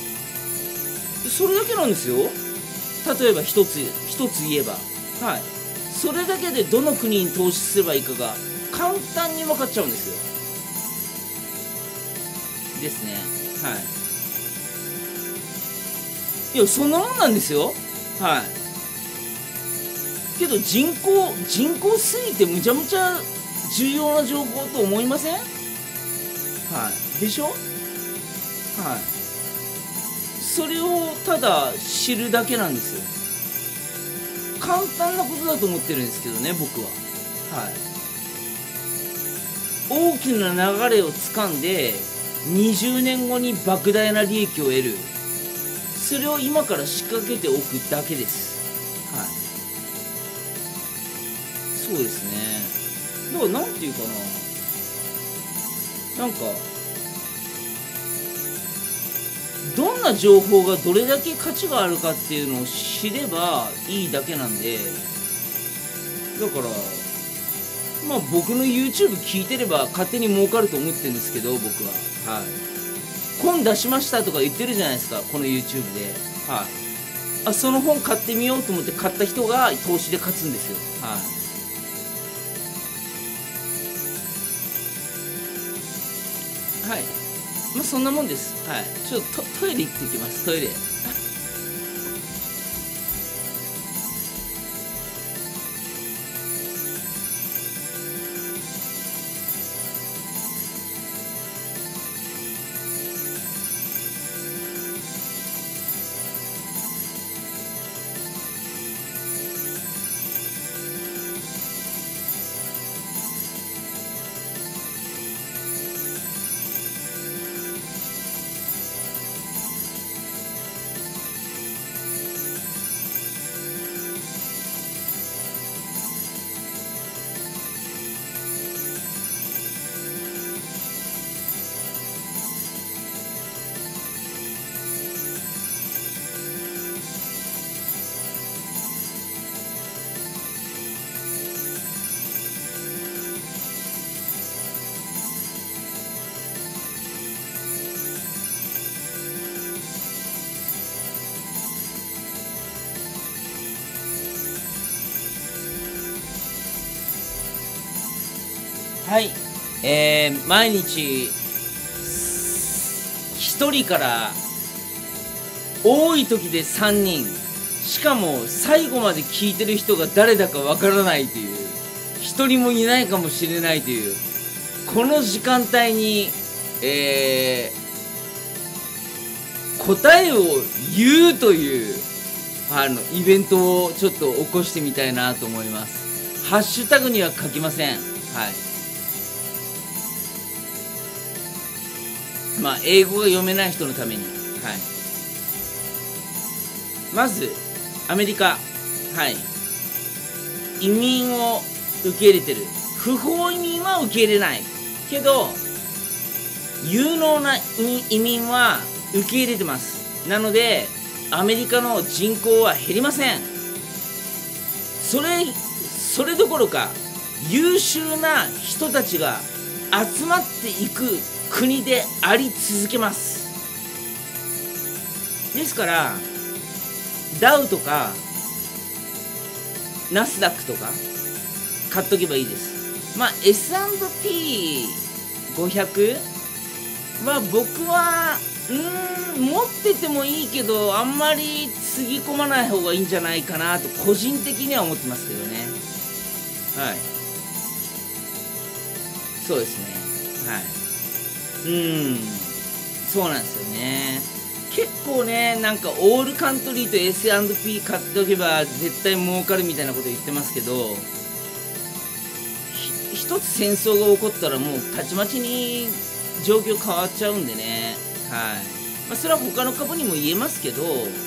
それだけなんですよ。例えば一つ言えば、はい。 それだけでどの国に投資すればいいかが簡単に分かっちゃうんですよ。ですね。はい。いや、そんなもんなんですよ。はい。けど人口推移ってむちゃむちゃ重要な情報と思いません？はい。でしょ？はい。それをただ知るだけなんですよ。簡単なことだと思ってるんですけどね、僕は。はい。大きな流れをつかんで20年後に莫大な利益を得る、それを今から仕掛けておくだけです。はい。そうですね。だからなんていうかな、なんかどんな情報がどれだけ価値があるかっていうのを知ればいいだけなんで、だからまあ僕の YouTube 聞いてれば勝手に儲かると思ってるんですけど、僕は。はい。本出しましたとか言ってるじゃないですか、この YouTube で。はい。その本買ってみようと思って買った人が投資で勝つんですよ。はい。はい。まあそんなもんです。はい。ちょっとトイレ行ってきます。トイレ。はい。毎日1人から多い時で3人、しかも最後まで聞いてる人が誰だかわからないという、1人もいないかもしれないというこの時間帯に、答えを言うというイベントをちょっと起こしてみたいなと思います。ハッシュタグには書きません。はい。まあ英語が読めない人のために。はい。まずアメリカ。はい。移民を受け入れてる。不法移民は受け入れないけど有能な移民は受け入れてます。なのでアメリカの人口は減りません。それどころか優秀な人たちが集まっていく国であり続けます。ですからダウとかナスダックとか買っとけばいいです。まあ S&P500 は僕は持っててもいいけどあんまりつぎ込まない方がいいんじゃないかなと個人的には思ってますけどね。はい。そうですね。はい。そうなんですよね。結構ね、なんかオールカントリーと S&P 買っておけば絶対儲かるみたいなこと言ってますけど、一つ戦争が起こったらもうたちまちに状況変わっちゃうんでね。はい。まあそれは他の株にも言えますけど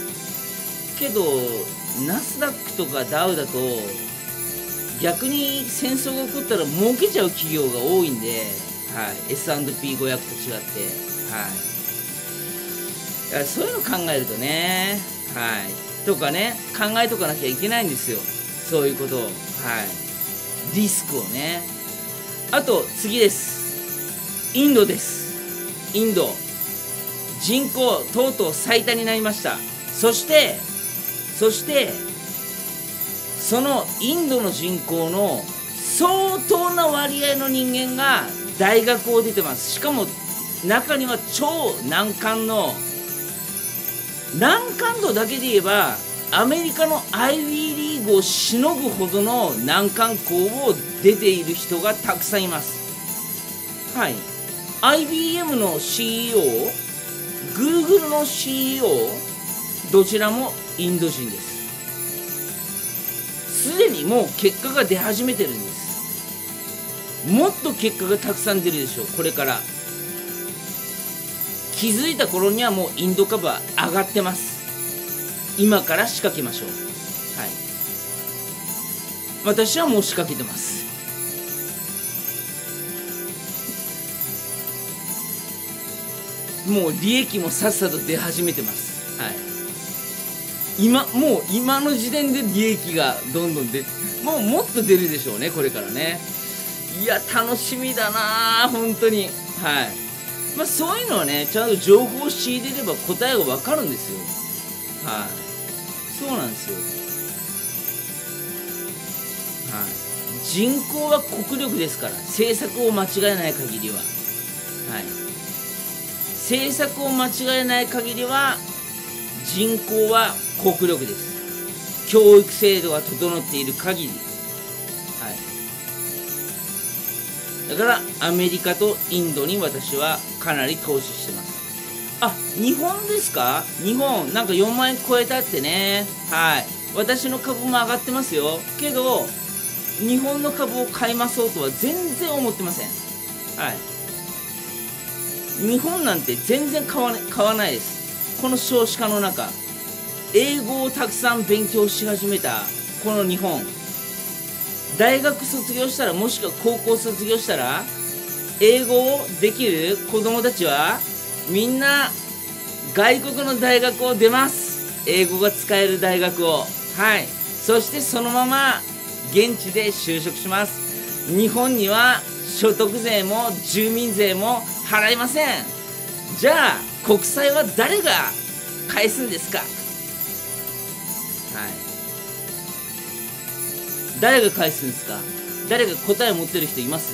ナスダックとかダウだと逆に戦争が起こったら儲けちゃう企業が多いんで、はい、S&P500 と違って、はい、そういうの考えるとね、はい、とかね、考えとかなきゃいけないんですよ、そういうことを、はい、リスクをね。あと次です。インドです。インド人口とうとう最多になりました。そしてそのインドの人口の相当な割合の人間が大学を出てます。しかも中には超難関の、難関度だけで言えばアメリカの IB リーグをしのぐほどの難関校を出ている人がたくさんいます。はい、IBM の CEO、Google の CEO、どちらもインド人です。すでにもう結果が出始めてるんです。もっと結果がたくさん出るでしょう。これから気づいた頃にはもうインド株は上がってます。今から仕掛けましょう。はい、私はもう仕掛けてます。もう利益もさっさと出始めてます。はい、もう今の時点で利益がどんどんもっと出るでしょうね、これからね。いや楽しみだな本当に。はい、そういうのはね、ちゃんと情報を仕入れれば答えが分かるんですよ。はい、そうなんですよ。はい、人口は国力ですから、政策を間違えない限りは。はい、政策を間違えない限りは人口は国力です。教育制度が整っている限り。はい、だからアメリカとインドに私はかなり投資してます。日本ですか？日本なんか4万円超えたってね。はい、私の株も上がってますよ。けど日本の株を買いましょうとは全然思ってません。はい、日本なんて全然買わないです。この少子化の中、英語をたくさん勉強し始めたこの日本、大学卒業したら、もしくは高校卒業したら英語をできる子供たちはみんな外国の大学を出ます。英語が使える大学を。はい、そしてそのまま現地で就職します。日本には所得税も住民税も払いません。じゃあ国債は誰が返すんですか？はい、誰が返すんですか？誰が答えを持ってる人います？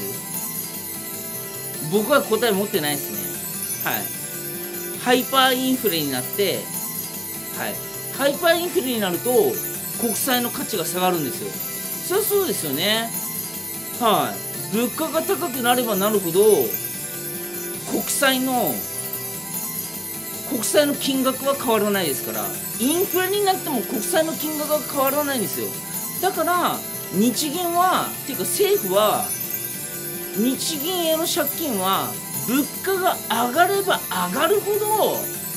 僕は答え持ってないですね。はい、ハイパーインフレになって、はい、ハイパーインフレになると国債の価値が下がるんですよ。そりゃそうですよね。はい、物価が高くなればなるほど国債の金額は変わらないですから、インフレになっても国債の金額が変わらないんですよ。だから日銀はっていうか政府は、日銀への借金は物価が上がれば上がるほど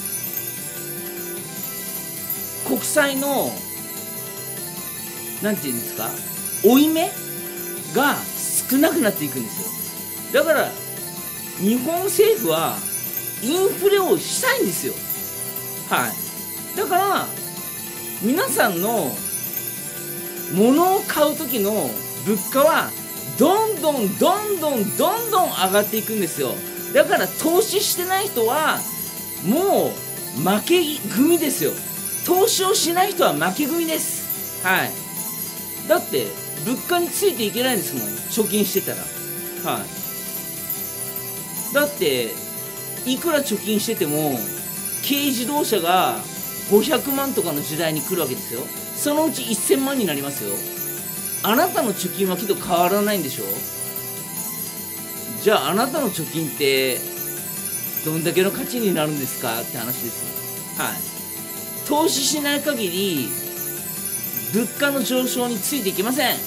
国債のなんていうんですか、負い目が少なくなっていくんですよ。だから日本政府はインフレをしたいんですよ。はい、だから皆さんの物を買う時の物価はどんどん上がっていくんですよ。だから投資してない人はもう負け組ですよ。投資をしない人は負け組です。はい、だって物価についていけないんですもん、貯金してたら。はい、だっていくら貯金してても軽自動車が500万とかの時代に来るわけですよ。そのうち1000万になりますよ。あなたの貯金はきっと変わらないんでしょ。じゃああなたの貯金ってどんだけの価値になるんですかって話ですよ。はい、投資しない限り物価の上昇についていけません。はい、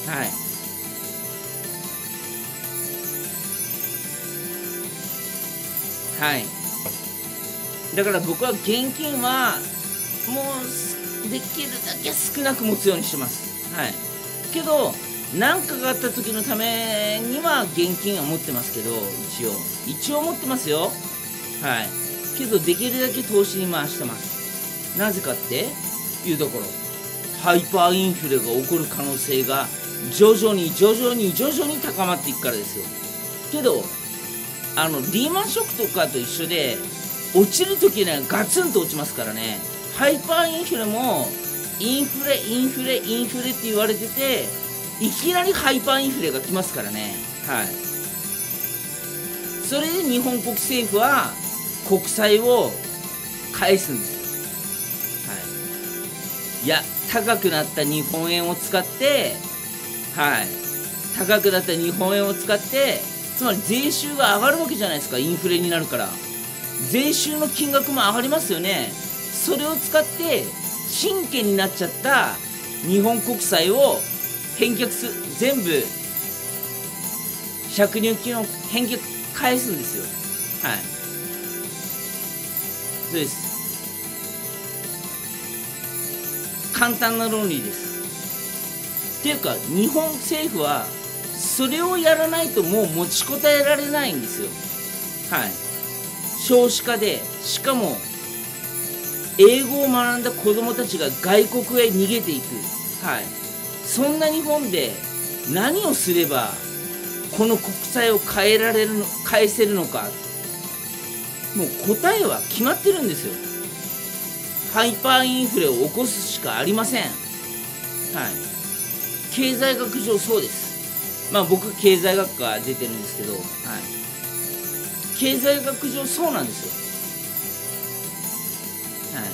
はい、だから僕は現金はもうできるだけ少なく持つようにしてます。はい、けど何かがあった時のためには現金は持ってますけど、一応持ってますよ。はい、けどできるだけ投資に回してます。なぜかっていうところ、ハイパーインフレが起こる可能性が徐々に高まっていくからですよ。けどリーマンショックとかと一緒で、落ちるときにはガツンと落ちますからね。ハイパーインフレもインフレって言われてて、いきなりハイパーインフレが来ますからね。はい。それで日本国政府は国債を返すんですよ。はい。いや、高くなった日本円を使って、はい。高くなった日本円を使って、つまり税収が上がるわけじゃないですか、インフレになるから。税収の金額も上がりますよね。それを使って、真剣になっちゃった日本国債を返却全部、借入金を返却返すんですよ。はい。そうです。簡単な論理です。っていうか、日本政府はそれをやらないともう持ちこたえられないんですよ。はい。少子化で、しかも英語を学んだ子供たちが外国へ逃げていく。はい。そんな日本で何をすればこの国債を返せるのか。もう答えは決まってるんですよ。ハイパーインフレを起こすしかありません。はい。経済学上そうです。まあ僕経済学科出てるんですけど、はい。経済学上そうなんですよ。はい。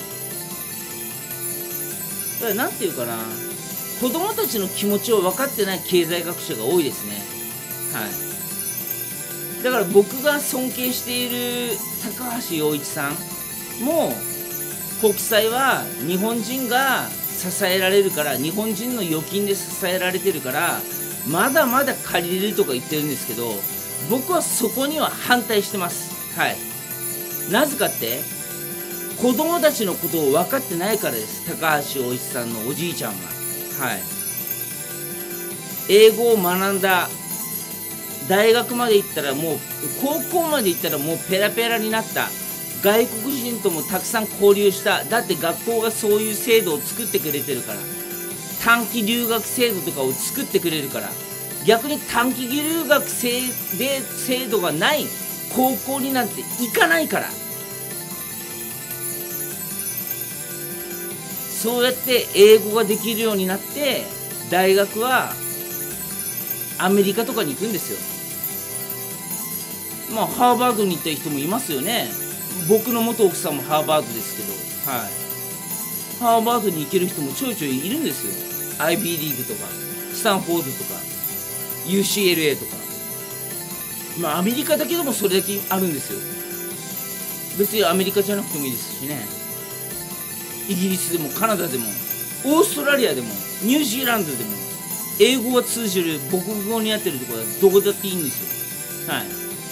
だからなんていうかな、子供たちの気持ちを分かってない経済学者が多いですね。はい。だから僕が尊敬している高橋陽一さんも、国債は日本人が支えられるから、日本人の預金で支えられてるから、まだまだ借りれるとか言ってるんですけど、僕はそこには反対してます。はい。なぜかって、子供たちのことを分かってないからです。高橋陽一さんのおじいちゃんは。はい。英語を学んだ、大学まで行ったらもう、高校まで行ったらもうペラペラになった、外国人ともたくさん交流した。だって学校がそういう制度を作ってくれてるから。短期留学制度とかを作ってくれるから。逆に短期留学制度がない高校になんて行かないから。そうやって英語ができるようになって、大学はアメリカとかに行くんですよ。まあハーバードに行った人もいますよね。僕の元奥さんもハーバードですけど、はい。ハーバードに行ける人もちょいちょいいるんですよ。IB リーグとか、スタンフォードとか、UCLA とか。まあアメリカだけでもそれだけあるんですよ。別にアメリカじゃなくてもいいですしね。イギリスでもカナダでもオーストラリアでもニュージーランドでも英語が通じる母国語になってるところはどこだっていいんですよ。はい。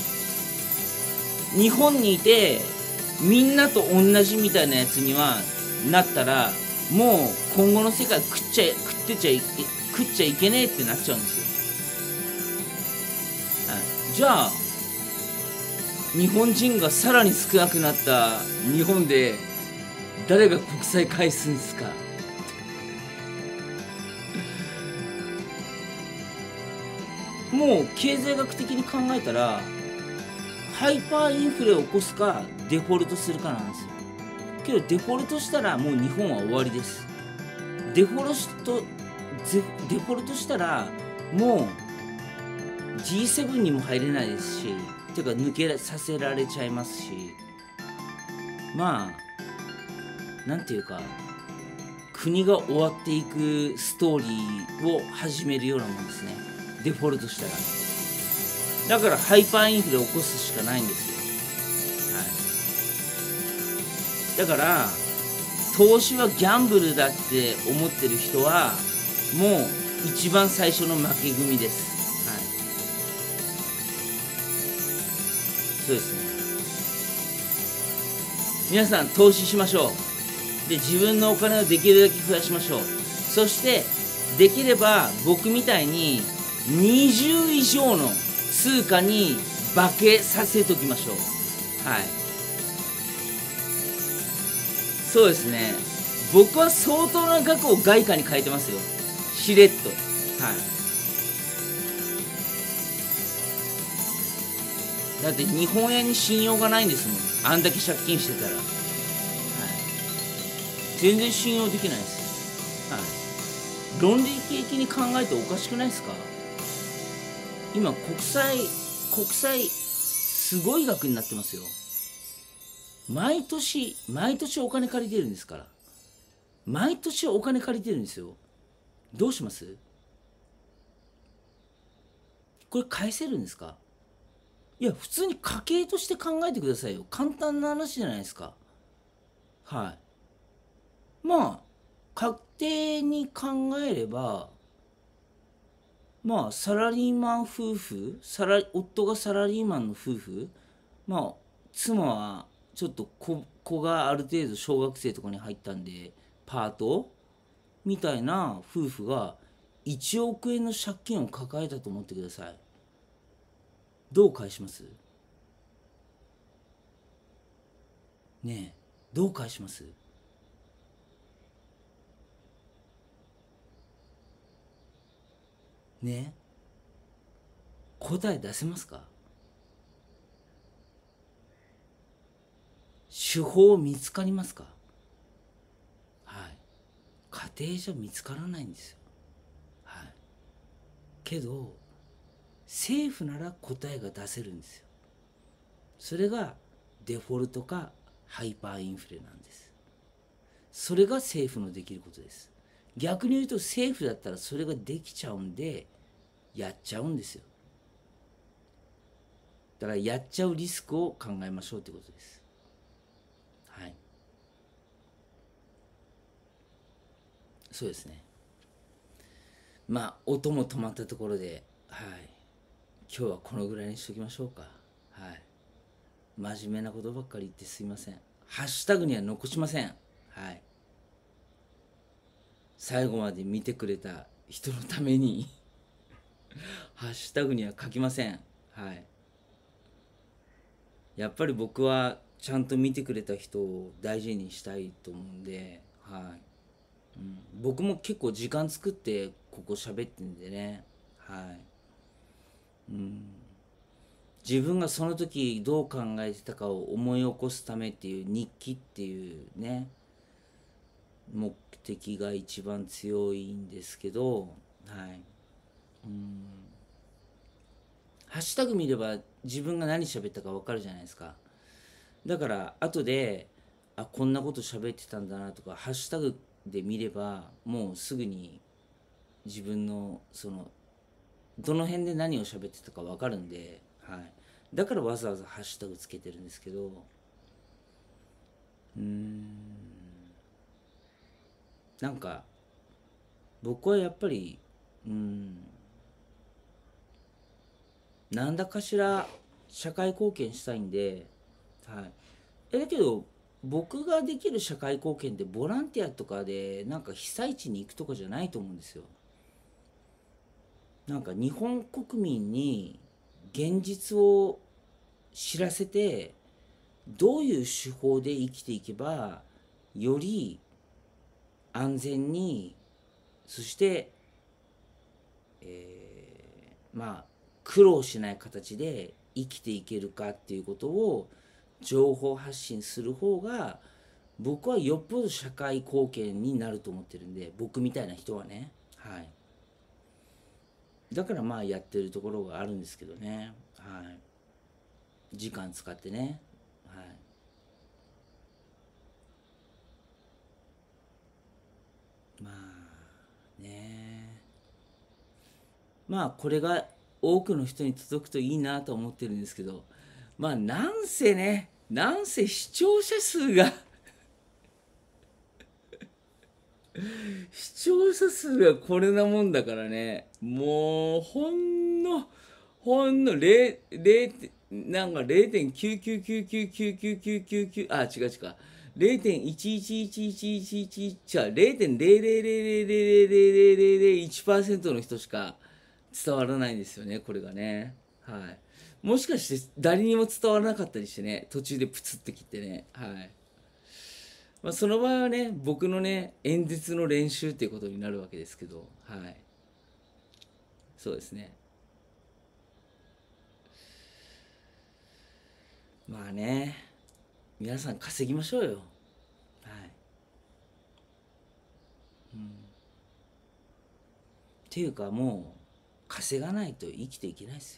日本にいてみんなと同じみたいなやつにはなったら、もう今後の世界食っちゃいけねえってなっちゃうんですよ。はい。じゃあ日本人がさらに少なくなった日本で誰が国債返すんですか。もう経済学的に考えたら、ハイパーインフレを起こすかデフォルトするかなんですよ。けどデフォルトしたらもう日本は終わりです。デフォルトしたらもう G7 にも入れないですし、ていうか抜けさせられちゃいますし、まあなんていうか、国が終わっていくストーリーを始めるようなもんですね、デフォルトしたら。だからハイパーインフレを起こすしかないんですよ。はい。だから投資はギャンブルだって思ってる人はもう一番最初の負け組です。はい。そうですね。皆さん投資しましょう。で、自分のお金をできるだけ増やしましょう。そしてできれば僕みたいに20以上の通貨に化けさせときましょう。はい。そうですね。僕は相当な額を外貨に変えてますよ。しれっと。はい。だって日本円に信用がないんですもん。あんだけ借金してたら。はい。全然信用できないです。 はい、論理的に考えておかしくないですか？今国債すごい額になってますよ。毎年お金借りてるんですから。毎年お金借りてるんですよ。どうします？これ返せるんですか？いや、普通に家計として考えてくださいよ。簡単な話じゃないですか。はい。まあ家庭に考えれば、まあサラリーマン夫婦、夫がサラリーマンの夫婦、まあ妻はちょっと子がある程度小学生とかに入ったんでパートみたいな夫婦が1億円の借金を抱えたと思ってください。どう返します？ねえ、どう返します？ねえ、答え出せますか？手法見つかりますか？はい。家庭じゃ見つからないんですよ。はい。けど政府なら答えが出せるんですよ。それがデフォルトかハイパーインフレなんです。それが政府のできることです。逆に言うと政府だったらそれができちゃうんでやっちゃうんですよ。だからやっちゃうリスクを考えましょうってことです。はい。そうですね。まあ音も止まったところで、はい、今日はこのぐらいにしときましょうか。はい。真面目なことばっかり言ってすいません。ハッシュタグには残しません。はい。最後まで見てくれた人のためにハッシュタグには書きません。はい。やっぱり僕はちゃんと見てくれた人を大事にしたいと思うんで、はい。僕も結構時間作ってここ喋ってんでね。はい。自分がその時どう考えてたかを思い起こすためっていう日記っていうね、目的が一番強いんですけど、はい。ハッシュタグ見れば自分が何喋ったか分かるじゃないですか。だから後で、あ、こんなこと喋ってたんだなとかハッシュタグで見ればもうすぐに自分のそのどの辺で何を喋ってたか分かるんで、はい、だからわざわざハッシュタグつけてるんですけど、なんか僕はやっぱりなんだかしら社会貢献したいんで、はい、だけど僕ができる社会貢献ってボランティアとかでなんか被災地に行くとかじゃないと思うんですよ。なんか日本国民に現実を知らせて、どういう手法で生きていけばより安全に、そして、まあ苦労しない形で生きていけるかっていうことを情報発信する方が僕はよっぽど社会貢献になると思ってるんで、僕みたいな人はね、はい、だからまあやってるところがあるんですけどね、はい、時間使ってね、はい、まあね、まあこれが多くの人に届くといいなと思ってるんですけど、まあなんせ視聴者数が視聴者数がこれなもんだからね、もうほんの0なんか0.999999999あ、違う違う。0.1111111違う、0.000000001%の人しか伝わらないんですよね、これがね。はい。もしかして誰にも伝わらなかったりしてね、途中でプツって切ってね。はい。まあ、その場合はね、僕のね、演説の練習っていうことになるわけですけど、はい。そうですね。まあね、皆さん稼ぎましょうよ。はい。 ていうかもう稼がないと生きていけないですよ。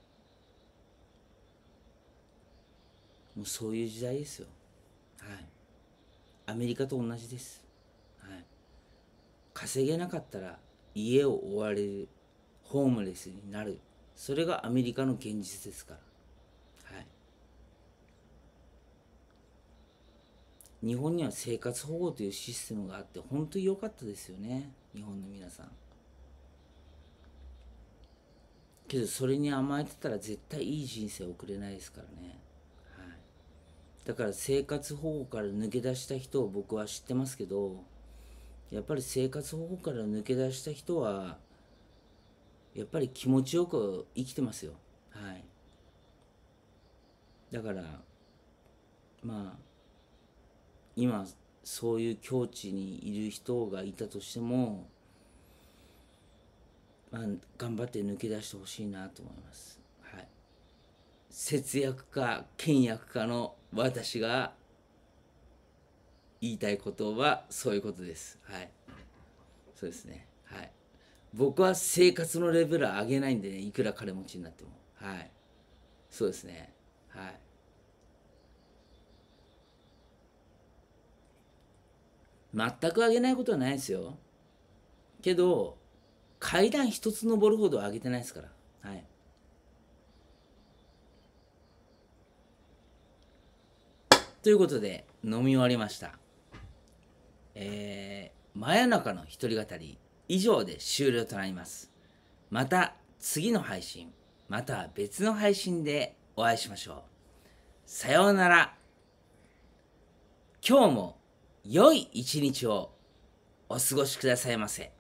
もうそういう時代ですよ。はい。アメリカと同じです。はい。稼げなかったら家を追われる、ホームレスになる。それがアメリカの現実ですから。はい。日本には生活保護というシステムがあって本当に良かったですよね、日本の皆さん。けどそれに甘えてたら絶対いい人生送れないですからね。はい。だから生活保護から抜け出した人を僕は知ってますけど、やっぱり生活保護から抜け出した人はやっぱり気持ちよく生きてますよ。はい。だからまあ今そういう境地にいる人がいたとしても、まあ、頑張って抜け出してほしいなと思います。はい。節約家倹約家の私が言いたいことはそういうことです。はい。そうですね。はい。僕は生活のレベル上げないんでね、いくら金持ちになっても。はい。そうですね。はい。全く上げないことはないですよ。けど、階段一つ登るほど上げてないですから。はい。ということで、飲み終わりました。真夜中の一人語り、以上で終了となります。また次の配信、または別の配信でお会いしましょう。さようなら。今日も良い一日をお過ごしくださいませ。